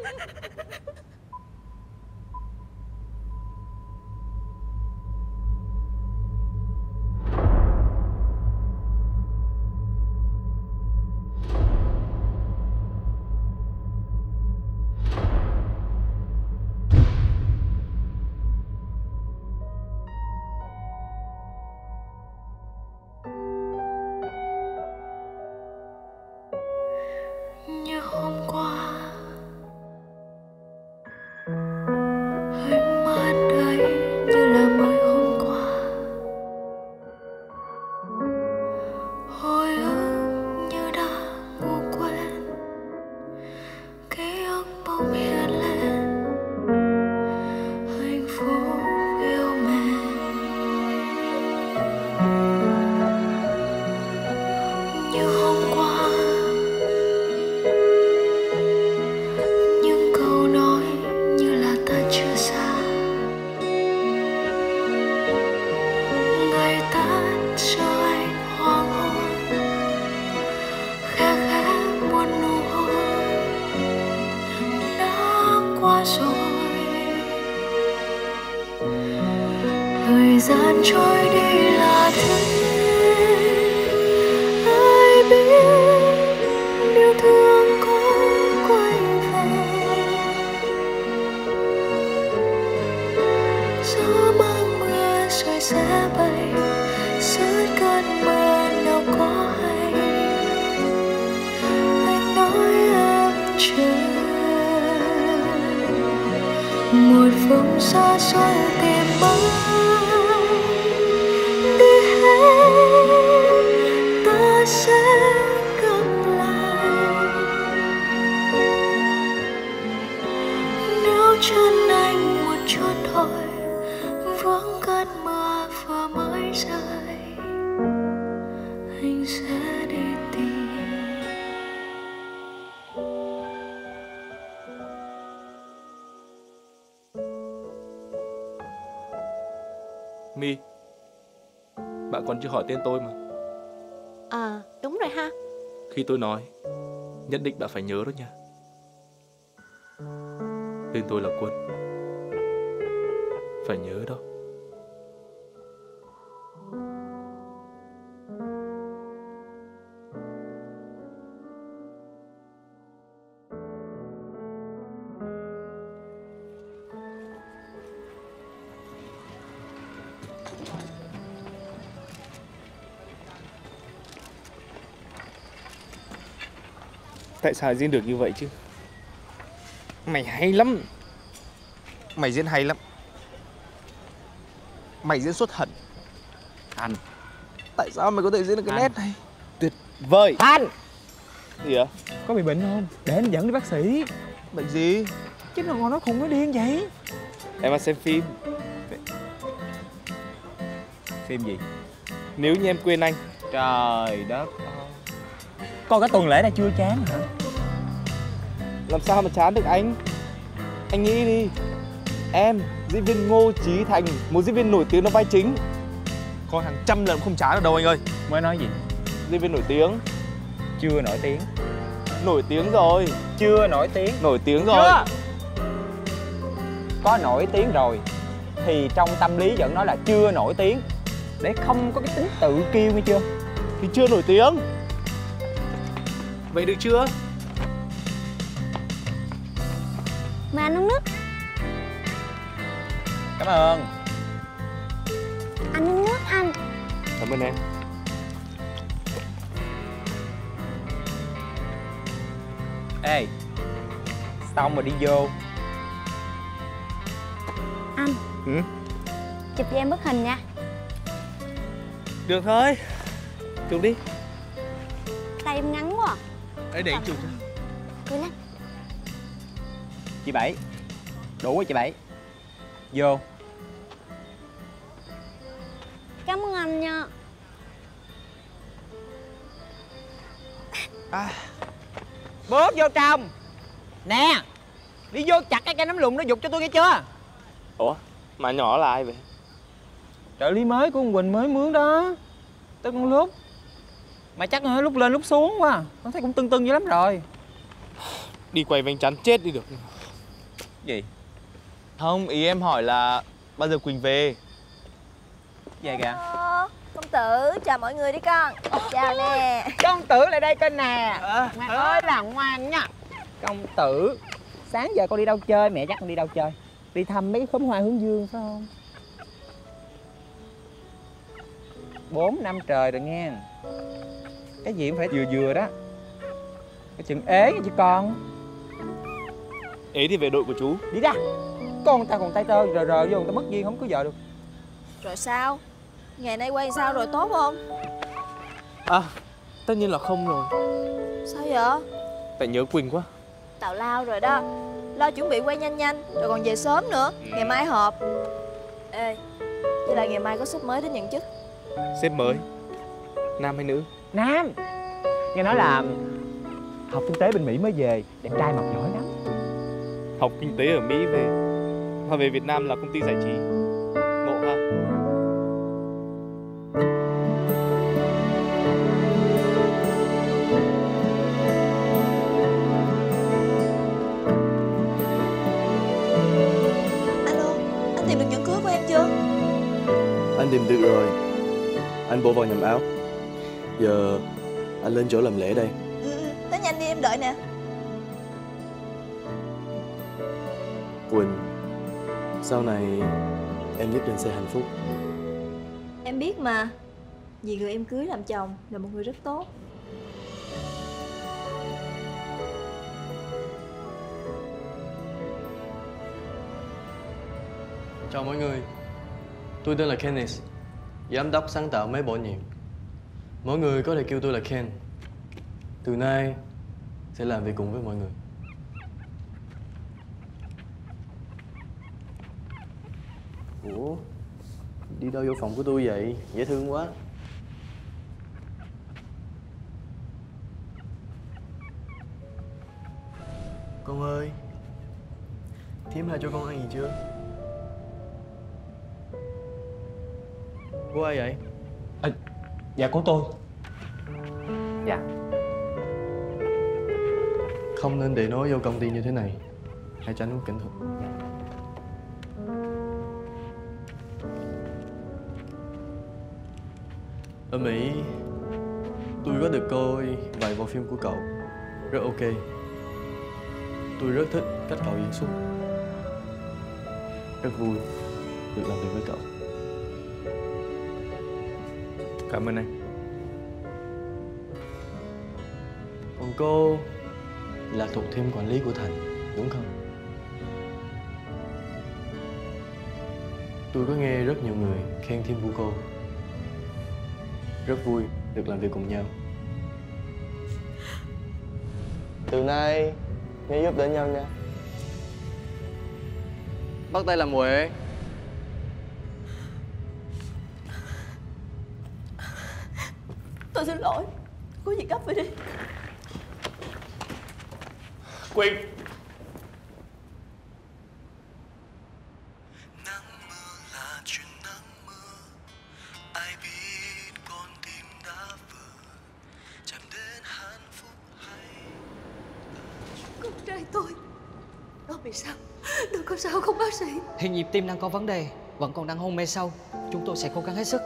Như hôm qua anh mãi đây như là mới hôm qua, hồi ức như đã ngủ quên, ký ức bỗng hiện lên hạnh phúc yêu mến. Như hôm qua những câu nói như là ta chưa xa, ngày tắt cho anh hoàng hôn, khẽ khẽ một nụ hôn đã qua rồi. Thời gian trôi đi là thế, ai biết yêu thương có quay về. Gió mang mưa rồi sẽ bay, sướt cơn mưa nào có hay. Anh nói em chờ một vùng xa xôi tìm anh, đi hết ta sẽ gặp lại. chân anh một chút thôi, vướng cơn mưa vừa mới rơi, anh sẽ đi tìm. My, bạn còn chưa hỏi tên tôi mà. À đúng rồi ha. Khi tôi nói, nhất định bạn phải nhớ đó nha. Tên tôi là Quân. Phải nhớ đó. Tại sao diễn được như vậy chứ? Mày hay lắm. Mày diễn hay lắm. Mày diễn xuất hận. Anh, tại sao mày có thể diễn được cái Anh. nét này? Tuyệt vời. Anh Gì ạ? có bị bệnh không? Để anh dẫn đi bác sĩ. Bệnh gì? Chứ nào ngồi nói khùng nói điên vậy. Em mà xem phim. Phim gì? Nếu như em quên anh. Trời đất ơi. Coi cả tuần lễ này chưa chán hả? Làm sao mà chán được anh? Anh nghĩ đi. Em, diễn viên Ngô Chí Thành, một diễn viên nổi tiếng đóng vai chính. Coi hàng trăm lần không chán được đâu anh ơi. Mới nói gì? Diễn viên nổi tiếng. Chưa nổi tiếng. Nổi tiếng rồi. Chưa nổi tiếng. Nổi tiếng rồi. Chưa. Có nổi tiếng rồi thì trong tâm lý vẫn nói là chưa nổi tiếng, để không có cái tính tự kiêu, nghe chưa? Thì chưa nổi tiếng. Vậy được chưa? Mà anh uống nước. Cảm ơn. Anh uống nước anh. Cảm ơn em. Ê, xong rồi đi vô. Anh Ừ? chụp cho em bức hình nha. Được thôi. Chụp đi. Tay em ngắn quá à. Đấy, để anh chụp cho. Cười lên. Chị Bảy. Đủ rồi chị Bảy. Vô. Cảm ơn anh nha. À. Bước vô trong. Nè, đi vô chặt cái cây nấm lùn nó giục cho tôi nghe chưa? Ủa, mà nhỏ là ai vậy? Trợ lý mới của ông Quỳnh mới mướn đó. Tới con lúc. Mà chắc lúc lên lúc xuống quá. Con thấy cũng tưng tưng dữ lắm rồi. Đi quay vành chắn chết đi được. Gì? Không, ý em hỏi là bao giờ Quỳnh về? Về kìa. Ờ, công tử, chào mọi người đi con. Chào nè. Công tử lại đây coi nè. Mẹ ơi là ngoan nha. Công tử, sáng giờ con đi đâu chơi? Mẹ chắc con đi đâu chơi? Đi thăm mấy khóm hoa hướng dương phải không? Bốn năm trời rồi nghe. Cái gì cũng phải vừa vừa đó. Cái chừng ế nha chứ con. Ế thì về đội của chú. Đi ra. Con ta còn tay tơ rờ rờ vô người ta mất duyên không có vợ được. Rồi sao? Ngày nay quay sao rồi, tốt không? À, tất nhiên là không rồi. Sao vậy? Tại nhớ Quỳnh quá. Tào lao rồi đó. Lo chuẩn bị quay nhanh nhanh, rồi còn về sớm nữa. Ngày mai họp. Ê, vậy là ngày mai có sếp mới đến nhận chức. Sếp mới? Nam hay nữ? Nam. Nghe nói là học kinh tế bên Mỹ mới về. Đẹp trai mập giỏi lắm. Học kinh tế ở Mỹ về, mà về Việt Nam là công ty giải trí. Ngộ ha. Alo, anh tìm được nhẫn cưới của em chưa? Anh tìm được rồi. Anh bộ vào nhầm áo. Giờ anh lên chỗ làm lễ đây. Ừ, ừ, tới nhanh đi, em đợi nè. Quỳnh, sau này em nhất định sẽ hạnh phúc. Em biết mà. Vì người em cưới làm chồng là một người rất tốt. Chào mọi người. Tôi tên là Kenneth, giám đốc sáng tạo máy bổ nhiệm. Mọi người có thể kêu tôi là Ken. Từ nay sẽ làm việc cùng với mọi người. Ủa, đi đâu vô phòng của tôi vậy? Dễ thương quá. Con ơi, thím hai cho con ăn gì chưa? Của ai vậy? À, dạ của tôi. Dạ. Không nên để nó vô công ty như thế này. Hãy tránh nó cẩn thận. Ở Mỹ, tôi có được coi vài bộ phim của cậu. Rất ok. Tôi rất thích cách cậu diễn xuất. Rất vui được làm việc với cậu. Cảm ơn anh. Còn cô là thuộc team quản lý của Thành, đúng không? Tôi có nghe rất nhiều người khen team của cô. Rất vui được làm việc cùng nhau. Từ nay nhớ giúp đỡ nhau nha. Bắt tay làm Huệ. Tôi xin lỗi. Có gì gấp vậy đi. Quyền. Con trai tôi, nó bị sao? Nó có sao không bác sĩ? Hiện nhịp tim đang có vấn đề, vẫn còn đang hôn mê sâu. Chúng tôi sẽ cố gắng hết sức.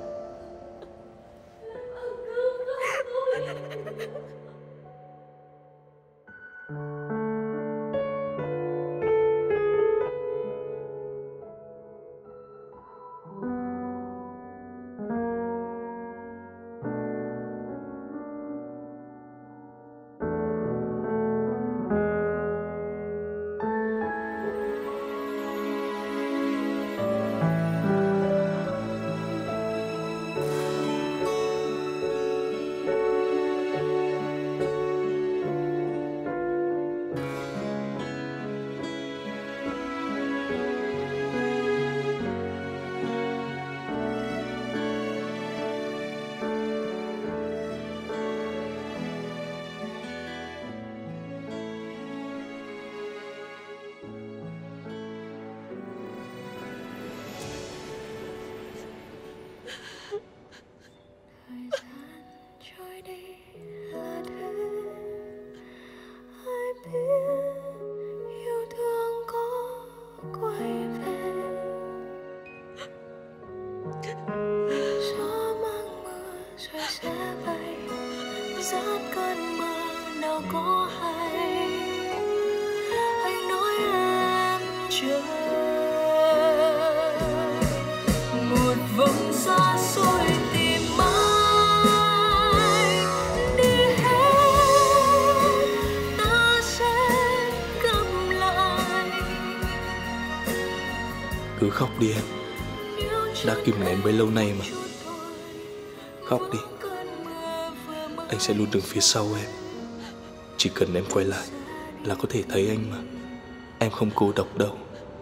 Cứ khóc đi em. Đã kìm nén bấy lâu nay mà. Khóc đi. Anh sẽ luôn đứng phía sau em. Chỉ cần em quay lại là có thể thấy anh mà. Em không cô độc đâu.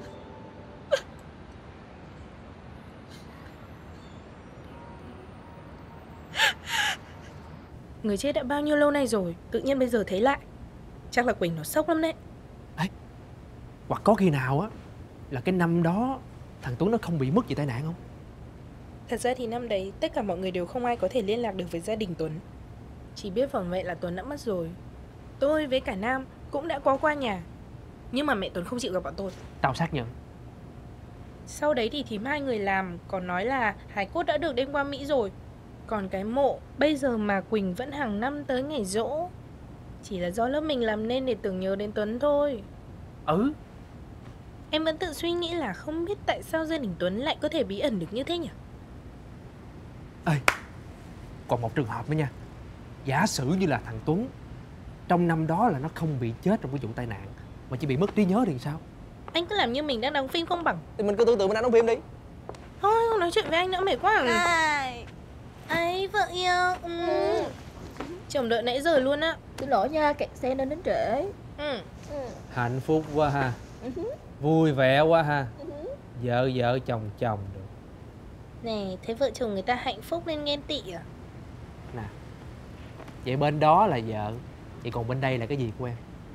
Người chết đã bao nhiêu lâu nay rồi, tự nhiên bây giờ thấy lại. Chắc là Quỳnh nó sốc lắm đấy. Đấy. Hoặc có khi nào á là cái năm đó thằng Tuấn nó không bị mất vì tai nạn không? Thật ra thì năm đấy tất cả mọi người đều không ai có thể liên lạc được với gia đình Tuấn. Chỉ biết vỏn vẹn là Tuấn đã mất rồi. Tôi với cả Nam cũng đã có qua nhà, nhưng mà mẹ Tuấn không chịu gặp bọn tôi. Tao xác nhận. Sau đấy thì thím hai người làm còn nói là hài cốt đã được đem qua Mỹ rồi. Còn cái mộ bây giờ mà Quỳnh vẫn hàng năm tới ngày giỗ chỉ là do lớp mình làm nên để tưởng nhớ đến Tuấn thôi. Ừ. Em vẫn tự suy nghĩ là không biết tại sao gia đình Tuấn lại có thể bí ẩn được như thế nhỉ? Ê, còn một trường hợp nữa nha. Giả sử như là thằng Tuấn trong năm đó là nó không bị chết trong cái vụ tai nạn mà chỉ bị mất trí nhớ thì sao? Anh cứ làm như mình đang đóng phim không bằng. Thì mình cứ tưởng tượng mình đang đóng phim đi. Thôi không nói chuyện với anh nữa, mệt quá à. Ai Ấy vợ yêu. Ừ. Ừ. Chồng đợi nãy giờ luôn á. Xin lỗi nha, kẹt xe nên đến trễ. Ừ. Hạnh phúc quá ha. Vui vẻ quá ha. Vợ vợ chồng chồng được. Này, thấy vợ chồng người ta hạnh phúc nên ghen tị à? Nè, vậy bên đó là vợ, vậy còn bên đây là cái gì của em?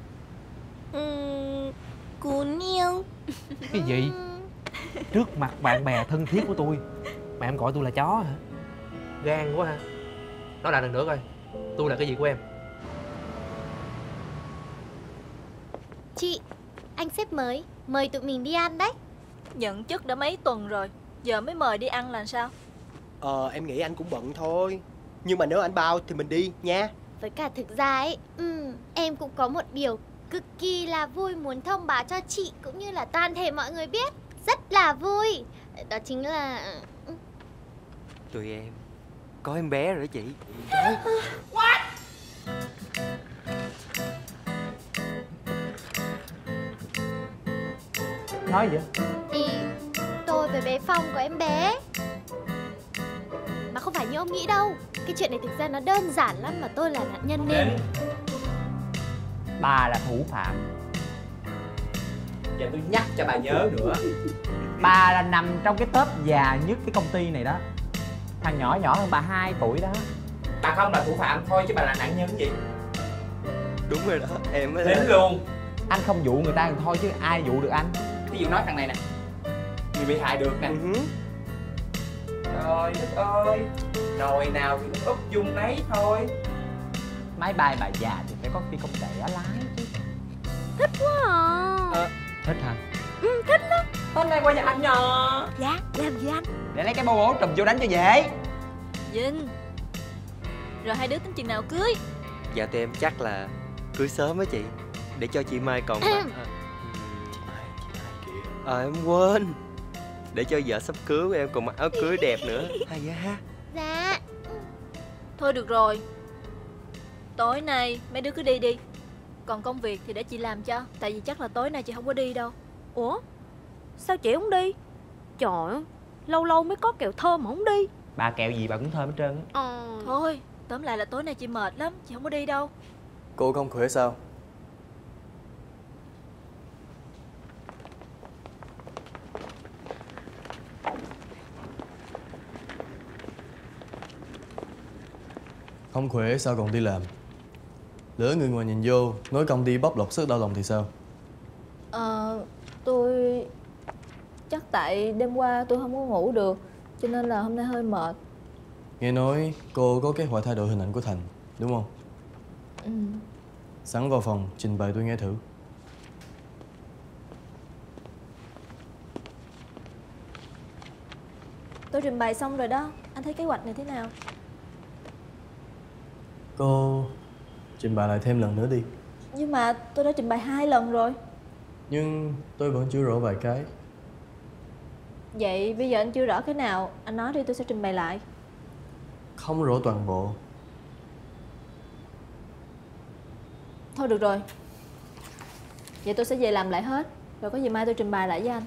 Uhm, cún yêu. Cái gì? Trước mặt bạn bè thân thiết của tôi mà em gọi tôi là chó hả? Gan quá ha. Nói lại lần nữa coi, tôi là cái gì của em? Chị, anh sếp mới mời tụi mình đi ăn đấy. Nhận chức đã mấy tuần rồi, giờ mới mời đi ăn là sao? Ờ em nghĩ anh cũng bận thôi, nhưng mà nếu anh bao thì mình đi nha. Với cả thực ra ấy, ừ, em cũng có một điều cực kỳ là vui muốn thông báo cho chị cũng như là toàn thể mọi người biết. Rất là vui. Đó chính là... Tụi em có em bé rồi đó chị. What? Nói gì vậy? Thì tôi với bé Phong có em bé. Mà không phải như ông nghĩ đâu. Cái chuyện này thực ra nó đơn giản lắm, mà tôi là nạn nhân nên... Bà là thủ phạm. Và tôi nhắc cho bà nhớ nữa, bà là nằm trong cái top già nhất cái công ty này đó. Thằng nhỏ nhỏ hơn bà hai tuổi đó. Bà không là thủ phạm thôi chứ bà là nạn nhân gì? Đúng rồi đó, em mới Đến là... luôn. Anh không dụ người ta thì thôi chứ ai dụ được anh. Ví dụ nói thằng này nè, người bị hại được nè. Uh-huh. Trời đất ơi, nồi nào thì cũng úp dung nấy thôi. Máy bay bà già thì phải có phi công đẻ lái chứ. Thích quá à. Ờ, thích hả? Ừ, thích lắm. Hôm nay qua nhà anh nhờ. Dạ, làm gì anh? Để lấy cái bô bố trùm vô đánh cho dễ. Vinh, rồi hai đứa tính chừng nào cưới? Dạ tụi em chắc là cưới sớm á chị, để cho chị Mai còn... à, à, em quên, để cho vợ sắp cưới của em còn mặc áo cưới đẹp nữa. À, dạ. Dạ. Thôi được rồi, tối nay mấy đứa cứ đi đi. Còn công việc thì để chị làm cho. Tại vì chắc là tối nay chị không có đi đâu. Ủa? Sao chị không đi? Trời ơi, lâu lâu mới có kẹo thơm mà không đi. Bà kẹo gì bà cũng thơm hết trơn á. Ờ. Thôi, tóm lại là tối nay chị mệt lắm, chị không có đi đâu. Cô không khỏe sao? Không khỏe sao còn đi làm? Lỡ người ngoài nhìn vô nói công ty bóc lột sức lao động thì sao? Ờ, tôi... Chắc tại đêm qua tôi không có ngủ được, cho nên là hôm nay hơi mệt. Nghe nói cô có kế hoạch thay đổi hình ảnh của Thành, đúng không? Ừ. Sẵn vào phòng, trình bày tôi nghe thử. Tôi trình bày xong rồi đó, anh thấy kế hoạch này thế nào? Cô trình bày lại thêm lần nữa đi. Nhưng mà tôi đã trình bày hai lần rồi. Nhưng tôi vẫn chưa rõ vài cái. Vậy bây giờ anh chưa rõ cái nào, anh nói đi tôi sẽ trình bày lại. Không rõ toàn bộ. Thôi được rồi, vậy tôi sẽ về làm lại hết, rồi có gì mai tôi trình bày lại với anh.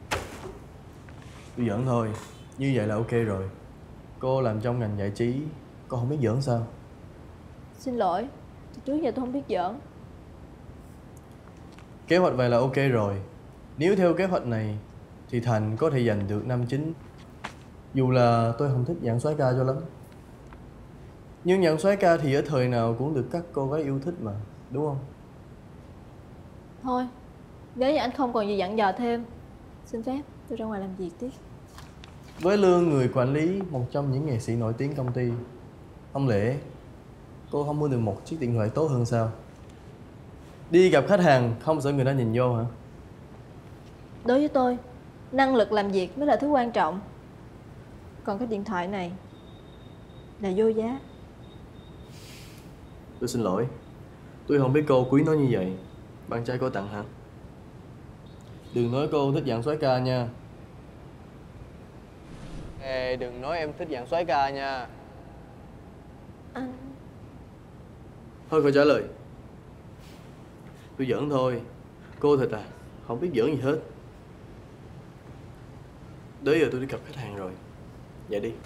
Tôi giỡn thôi, như vậy là ok rồi. Cô làm trong ngành giải trí, cô không biết giỡn sao? Xin lỗi, từ trước giờ tôi không biết giỡn. Kế hoạch vậy là ok rồi. Nếu theo kế hoạch này thì Thành có thể giành được năm chín. Dù là tôi không thích dạng soái ca cho lắm, nhưng dạng soái ca thì ở thời nào cũng được các cô gái yêu thích mà, đúng không? Thôi, nếu như anh không còn gì dặn dò thêm, xin phép tôi ra ngoài làm việc tiếp. Với lương người quản lý một trong những nghệ sĩ nổi tiếng công ty, không lẽ cô không mua được một chiếc điện thoại tốt hơn sao? Đi gặp khách hàng không sợ người ta nhìn vô hả? Đối với tôi, năng lực làm việc mới là thứ quan trọng. Còn cái điện thoại này là vô giá. Tôi xin lỗi, tôi không biết cô quý nó như vậy. Bạn trai cô tặng hả? Đừng nói cô thích dạng soái ca nha. Ê, đừng nói em thích dạng soái ca nha. Anh... Thôi cô trả lời. Tôi giỡn thôi. Cô thật à, không biết giỡn gì hết. Đến giờ tôi đi gặp khách hàng rồi. Vậy đi.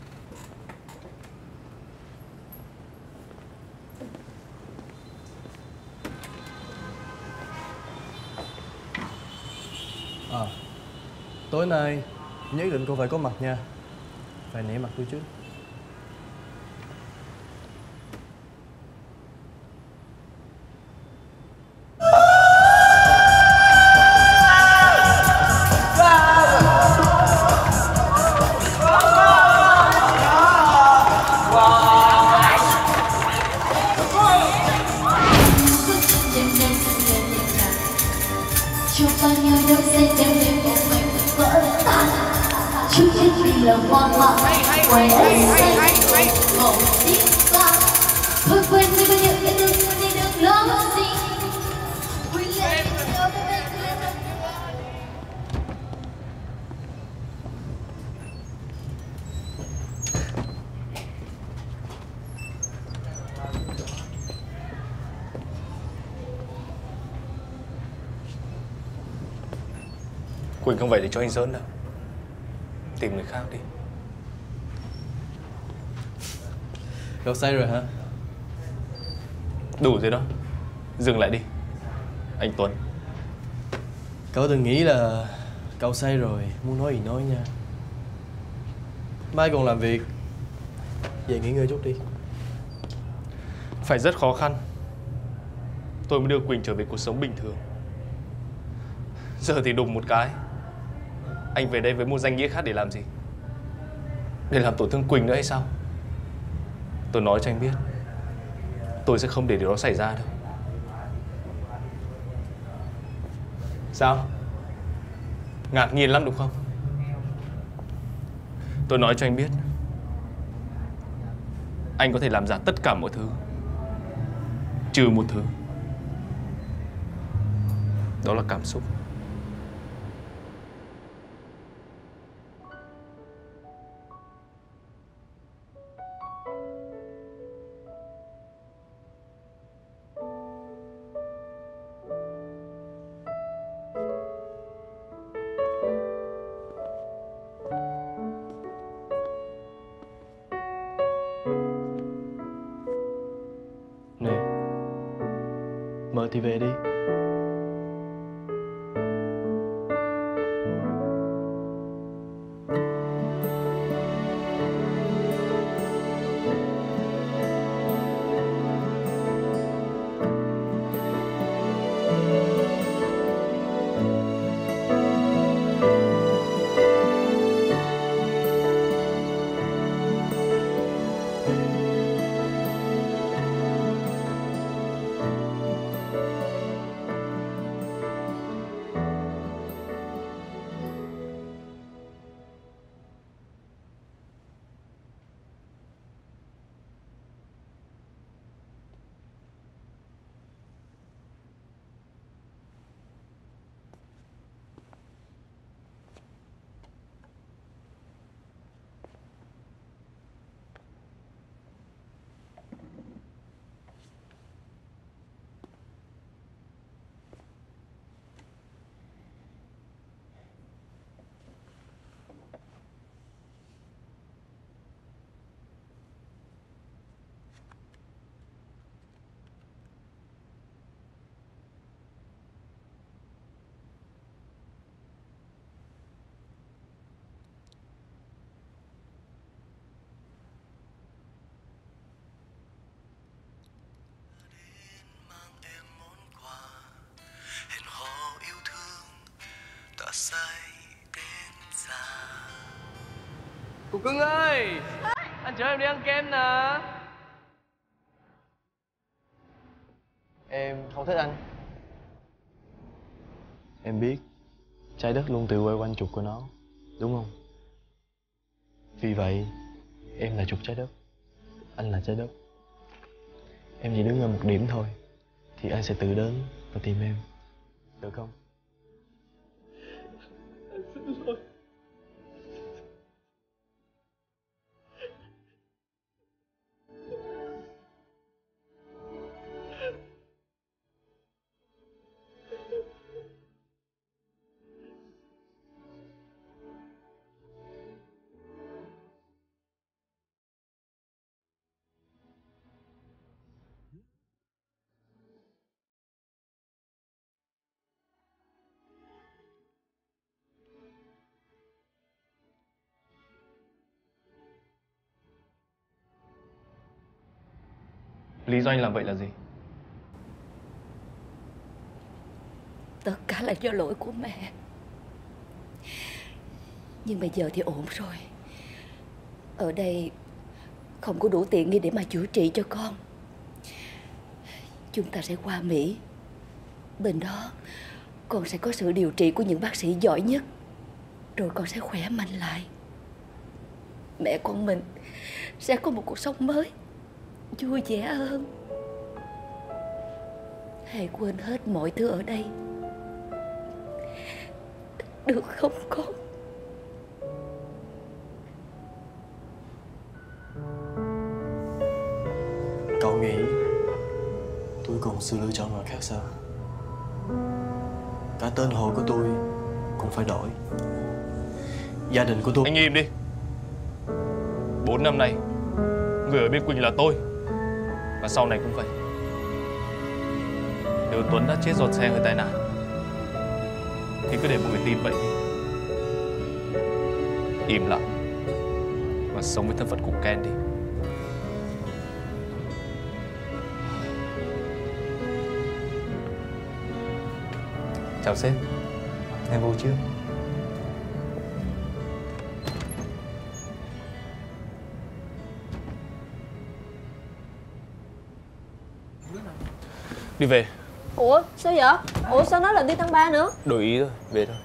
À, Tối nay nhất định cô phải có mặt nha. Phải nể mặt tôi chứ. Quỳnh không phải để cho anh Sơn đâu. Tìm người khác đi. Cậu say rồi hả? Đủ rồi đó. Dừng lại đi anh Tuấn. Cậu đừng nghĩ là cậu say rồi muốn nói gì nói nha. Mai còn làm việc. Về nghỉ ngơi chút đi. Phải rất khó khăn tôi mới đưa Quỳnh trở về cuộc sống bình thường. Giờ thì đùng một cái anh về đây với một danh nghĩa khác để làm gì? Để làm tổn thương Quỳnh nữa hay sao? Tôi nói cho anh biết, tôi sẽ không để điều đó xảy ra đâu. Sao? Ngạc nhiên lắm đúng không? Tôi nói cho anh biết, anh có thể làm giả tất cả mọi thứ, trừ một thứ. Đó là cảm xúc. Nè, mời thì về đi. Cô cưng ơi, anh chở em đi ăn kem nè. Em không thích anh. Em biết trái đất luôn tự quay quanh trục của nó, đúng không? Vì vậy em là trục trái đất, anh là trái đất. Em chỉ đứng ở một điểm thôi thì anh sẽ tự đến và tìm em, được không? Anh xin lỗi. Lý do anh làm vậy là gì? Tất cả là do lỗi của mẹ. Nhưng bây giờ thì ổn rồi. Ở đây không có đủ tiện nghi để mà chữa trị cho con. Chúng ta sẽ qua Mỹ. Bên đó con sẽ có sự điều trị của những bác sĩ giỏi nhất. Rồi con sẽ khỏe mạnh lại. Mẹ con mình sẽ có một cuộc sống mới, vui vẻ hơn. Hãy quên hết mọi thứ ở đây, được không con? Cậu nghĩ tôi còn sự lựa chọn nào khác sao? Cả tên họ của tôi cũng phải đổi. Gia đình của tôi... Anh im đi. Bốn năm nay, người ở bên Quỳnh là tôi. Và sau này cũng vậy. Nếu Tuấn đã chết giọt xe người tai nạn thì cứ để mọi người tin vậy đi. Im lặng và sống với thân phận của Ken đi. Chào sếp. Em vô chưa? Đi về. Ủa sao vậy? Ủa sao nói là đi tháng ba nữa? Đổi ý thôi, về thôi.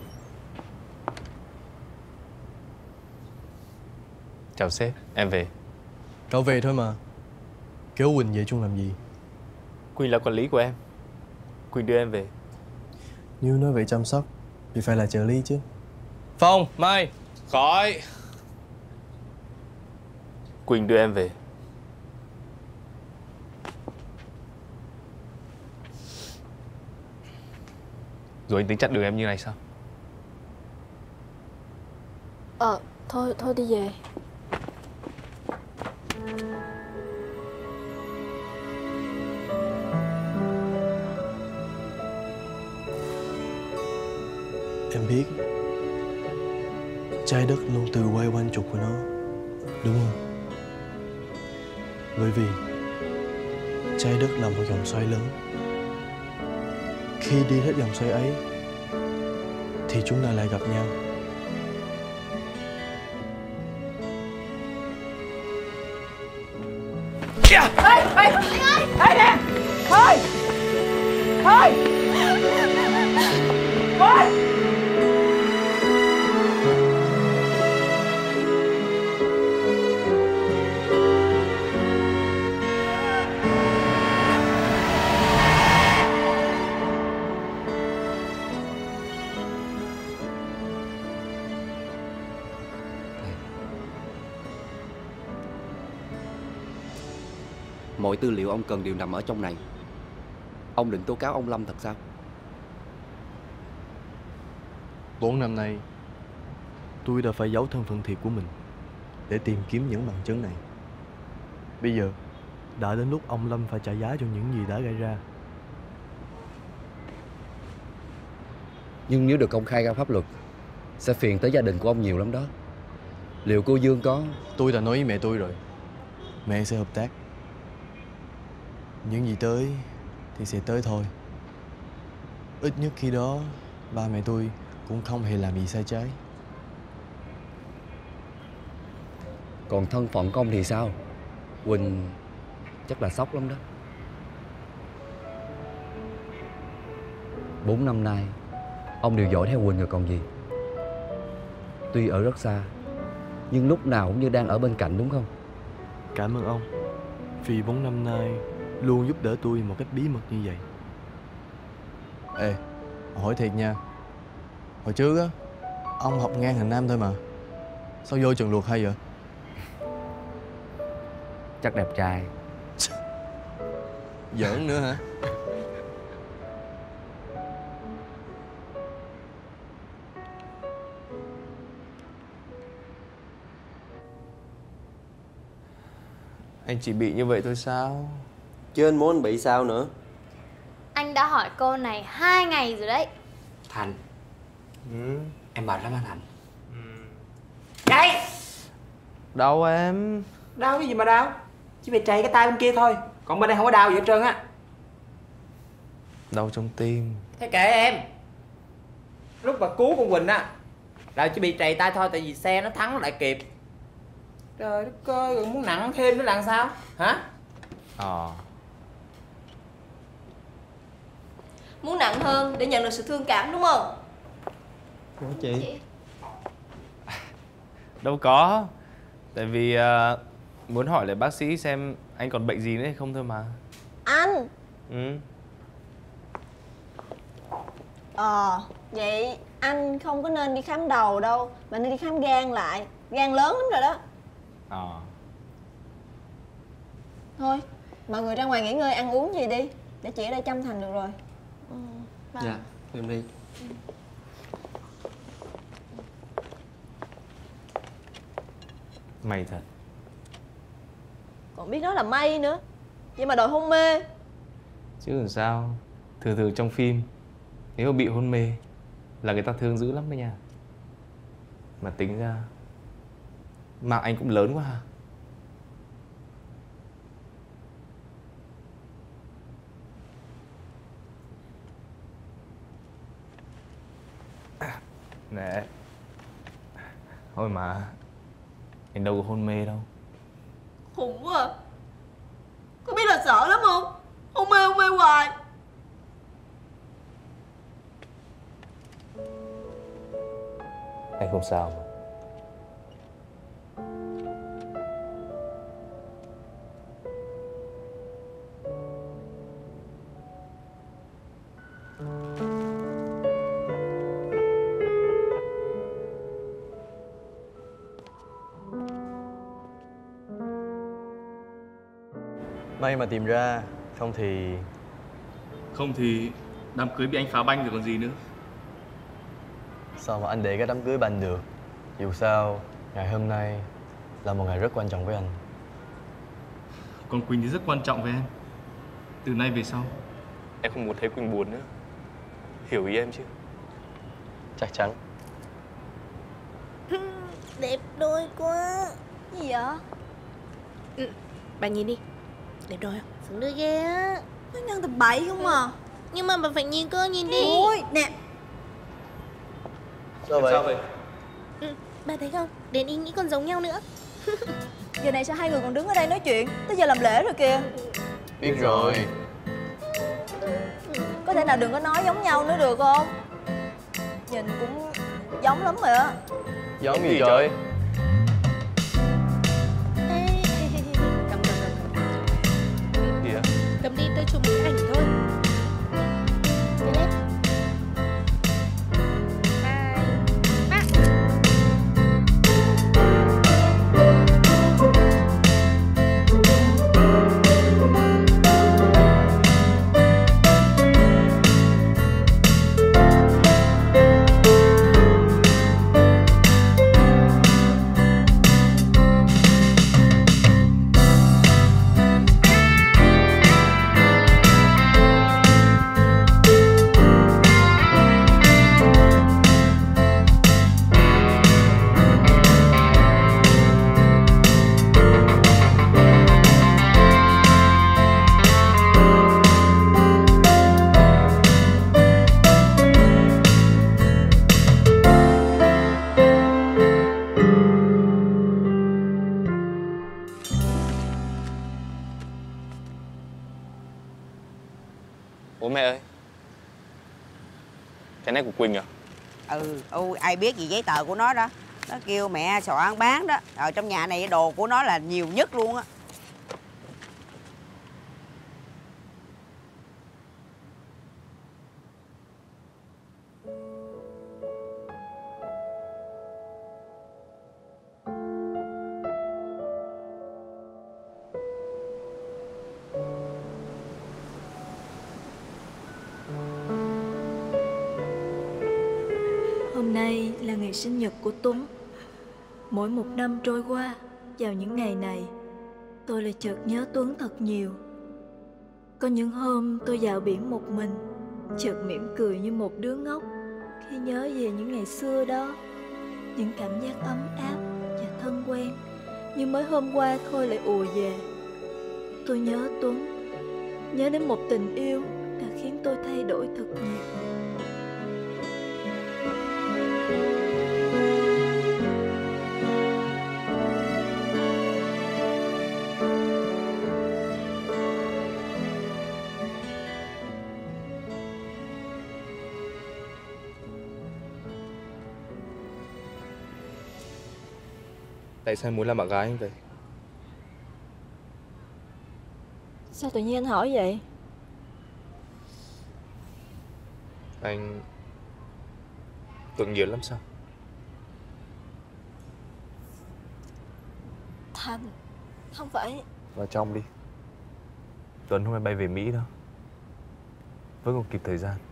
Chào sếp, em về. Cậu về thôi mà. Kéo Quỳnh về chung làm gì? Quỳnh là quản lý của em. Quỳnh đưa em về. Nếu nói về chăm sóc thì phải là trợ lý chứ. Phong, Mai. Khỏi. Quỳnh đưa em về. Rồi anh tính chặn đường em như này sao? Ờ, thôi, thôi đi về. Em biết trái đất luôn tự quay quanh trục của nó, đúng không? Bởi vì trái đất là một vòng xoay lớn. Khi đi hết vòng xoay ấy thì chúng ta lại gặp nhau. Ê, ê, ê nè! Thôi! Thôi! Thôi! Mọi tư liệu ông cần đều nằm ở trong này. Ông định tố cáo ông Lâm thật sao? Bốn năm nay tôi đã phải giấu thân phận thiệt của mình để tìm kiếm những bằng chứng này. Bây giờ đã đến lúc ông Lâm phải trả giá cho những gì đã gây ra. Nhưng nếu được công khai ra pháp luật sẽ phiền tới gia đình của ông nhiều lắm đó. Liệu cô Dương có... Tôi đã nói với mẹ tôi rồi. Mẹ sẽ hợp tác. Những gì tới thì sẽ tới thôi. Ít nhất khi đó ba mẹ tôi cũng không hề làm gì sai trái. Còn thân phận của ông thì sao? Quỳnh chắc là sốc lắm đó. Bốn năm nay ông đều dõi theo Quỳnh rồi còn gì. Tuy ở rất xa nhưng lúc nào cũng như đang ở bên cạnh, đúng không? Cảm ơn ông vì bốn năm nay luôn giúp đỡ tôi một cách bí mật như vậy. Ê, hỏi thiệt nha. Hồi trước á, ông học ngang Hành Nam thôi mà. Sao vô trường luật hay vậy? Chắc đẹp trai. Giỡn nữa hả? Anh chỉ bị như vậy thôi sao? Chứ anh muốn anh bị sao nữa? Anh đã hỏi câu này hai ngày rồi đấy. Thành. Ừ. Em mệt lắm anh Thành. Đây! Đâu em? Đau cái gì mà đau? Chỉ phải chạy cái tay bên kia thôi. Còn bên đây không có đau gì hết trơn á. Đau trong tim. Thế kệ em. Lúc mà cứu con Quỳnh á là chỉ bị trầy tay thôi, tại vì xe nó thắng lại kịp. Trời đất ơi, rồi muốn nặng thêm nữa là sao? Hả? Ờ. Muốn nặng hơn để nhận được sự thương cảm đúng không? Ủa chị? Đâu có. Tại vì uh, muốn hỏi lại bác sĩ xem anh còn bệnh gì nữa hay không thôi mà. Anh. Ừ. Ờ, vậy anh không có nên đi khám đầu đâu, mà nên đi khám gan lại. Gan lớn lắm rồi đó. Ờ. Thôi, mọi người ra ngoài nghỉ ngơi ăn uống gì đi, để chị ở đây chăm Thành được rồi. Ừ, bye. Dạ, em đi. May thật. Còn biết nói là may nữa. Vậy mà đòi hôn mê. Chứ làm sao. Thường thường trong phim nếu mà bị hôn mê là người ta thương dữ lắm đấy nha. Mà tính ra mạng anh cũng lớn quá ha. Nè. Thôi mà anh đâu có hôn mê đâu. Khùng quá à. Có biết là sợ lắm không? Hôn mê hôn mê hoài. Anh không sao mà. May mà tìm ra, không thì... Không thì đám cưới bị anh phá banh rồi còn gì nữa. Sao mà anh để cái đám cưới banh được? Dù sao, ngày hôm nay là một ngày rất quan trọng với anh. Còn Quỳnh thì rất quan trọng với em. Từ nay về sau em không muốn thấy Quỳnh buồn nữa. Hiểu ý em chứ? Chắc chắn. Đẹp đôi quá. Gì vậy? Ừ, bà nhìn đi. Đẹp đôi không? Xứng đôi ghê á. Nó nhân tầm bậy không à. Nhưng mà bà phải nhìn cơ, nhìn đi. Ôi, nè. Sao vậy? Sao vậy? Ừ, bà thấy không? Đến ý nghĩ còn giống nhau nữa. Giờ này sao hai người còn đứng ở đây nói chuyện? Tới giờ làm lễ rồi kìa. Biết rồi. Có thể nào đừng có nói giống nhau nữa được không? Nhìn cũng giống lắm rồi á. Giống gì trời? Cầm cầm cầm. Gì ạ? Cầm đi, tôi chụp một cái ảnh thôi. Cái đấy. Ủa mẹ ơi, cái này của Quỳnh à? Ừ, ừ, ai biết gì giấy tờ của nó đó. Nó kêu mẹ soạn bán đó. Rồi trong nhà này đồ của nó là nhiều nhất luôn á. Hôm nay là ngày sinh nhật của Tuấn. Mỗi một năm trôi qua, vào những ngày này, tôi lại chợt nhớ Tuấn thật nhiều. Có những hôm tôi vào biển một mình, chợt mỉm cười như một đứa ngốc khi nhớ về những ngày xưa đó. Những cảm giác ấm áp và thân quen như mới hôm qua thôi lại ùa về. Tôi nhớ Tuấn, nhớ đến một tình yêu đã khiến tôi thay đổi thật nhiều. Tại sao em muốn làm bạn gái anh vậy? Sao tự nhiên anh hỏi vậy? Anh tội nghiệp lắm sao? Thành, không phải. Vào trong đi. Tuấn hôm nay bay về Mỹ đó. Vẫn còn kịp thời gian.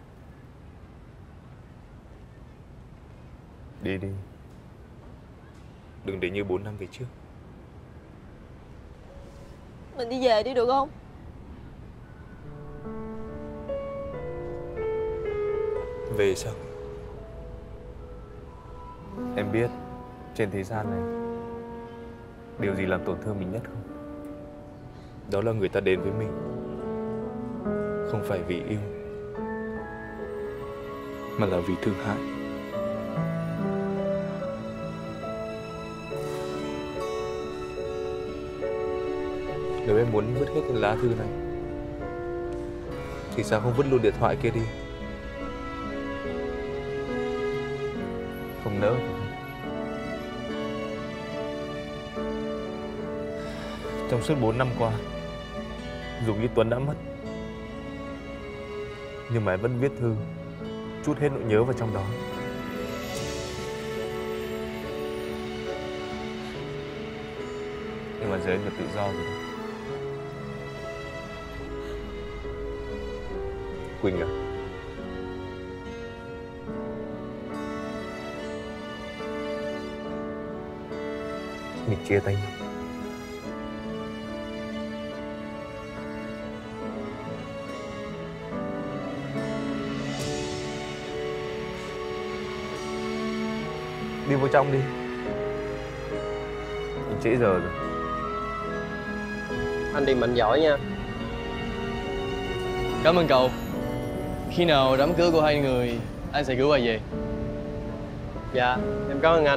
Đi đi. Đừng để như bốn năm về trước. Mình đi về đi được không? Về sao? Em biết trên thế gian này điều gì làm tổn thương mình nhất không? Đó là người ta đến với mình không phải vì yêu, mà là vì thương hại. Nếu em muốn vứt hết những lá thư này thì sao không vứt luôn điện thoại kia đi? Không nỡ. Trong suốt bốn năm qua, dù như Tuấn đã mất, nhưng mà em vẫn viết thư, trút hết nỗi nhớ vào trong đó. Nhưng mà giờ em được tự do rồi đó. Quỳnh à, mình chia tay nhau. Đi vô trong đi. Mình trễ giờ rồi. Anh đi mạnh giỏi nha. Cảm ơn cậu. Khi nào đám cưới của hai người, anh sẽ gửi quà về. Dạ, em cảm ơn anh.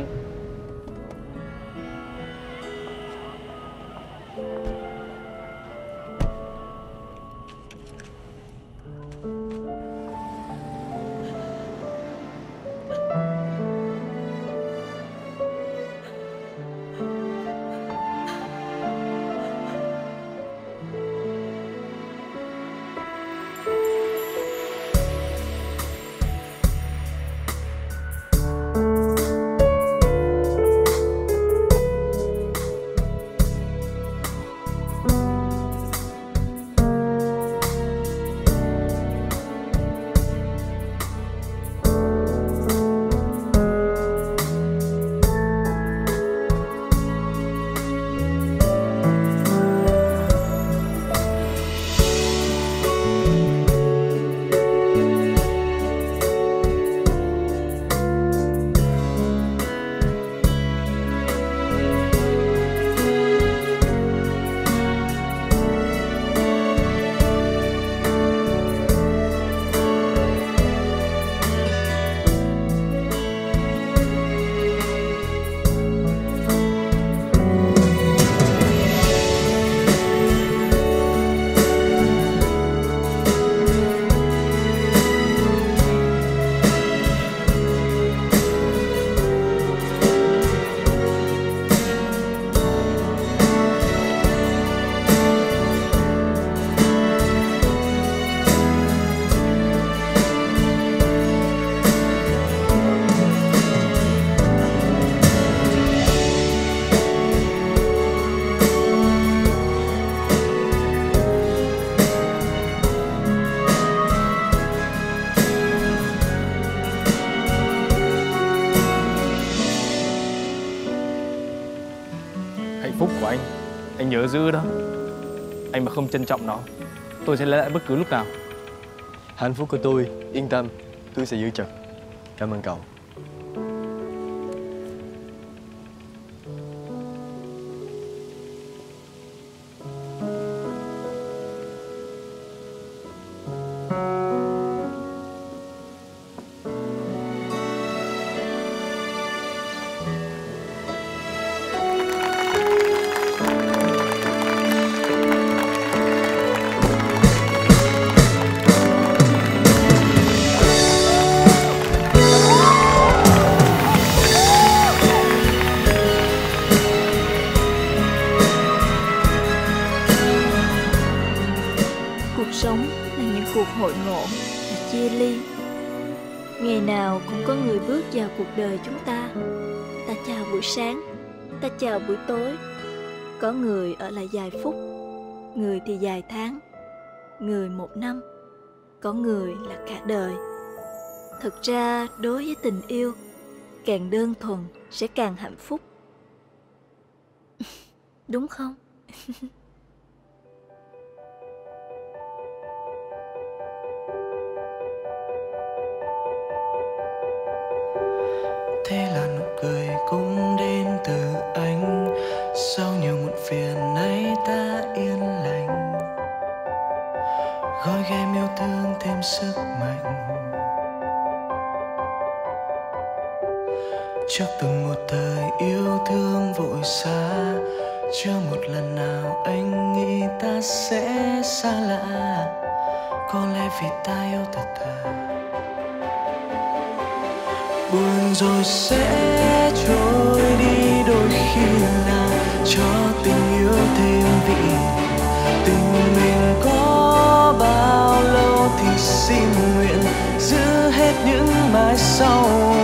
phúc của anh, anh nhớ giữ đó. Anh mà không trân trọng nó, tôi sẽ lấy lại bất cứ lúc nào. Hạnh phúc của tôi, yên tâm, tôi sẽ giữ chặt. Cảm ơn cậu. nào cũng có người bước vào cuộc đời chúng ta. Ta chào buổi sáng, ta chào buổi tối. Có người ở lại vài phút, người thì vài tháng, người một năm, có người là cả đời. Thực ra đối với tình yêu, càng đơn thuần sẽ càng hạnh phúc. Đúng không? Thế là nụ cười cũng đến từ anh. Sau nhiều muộn phiền nay ta yên lành, gói ghém yêu thương thêm sức mạnh. Trước từng một thời yêu thương vội xa, chưa một lần nào anh nghĩ ta sẽ xa lạ. Có lẽ vì ta yêu thật thà, buồn rồi sẽ trôi đi. Đôi khi là cho tình yêu thêm vị, tình mình có bao lâu thì xin nguyện giữ hết những mãi sau.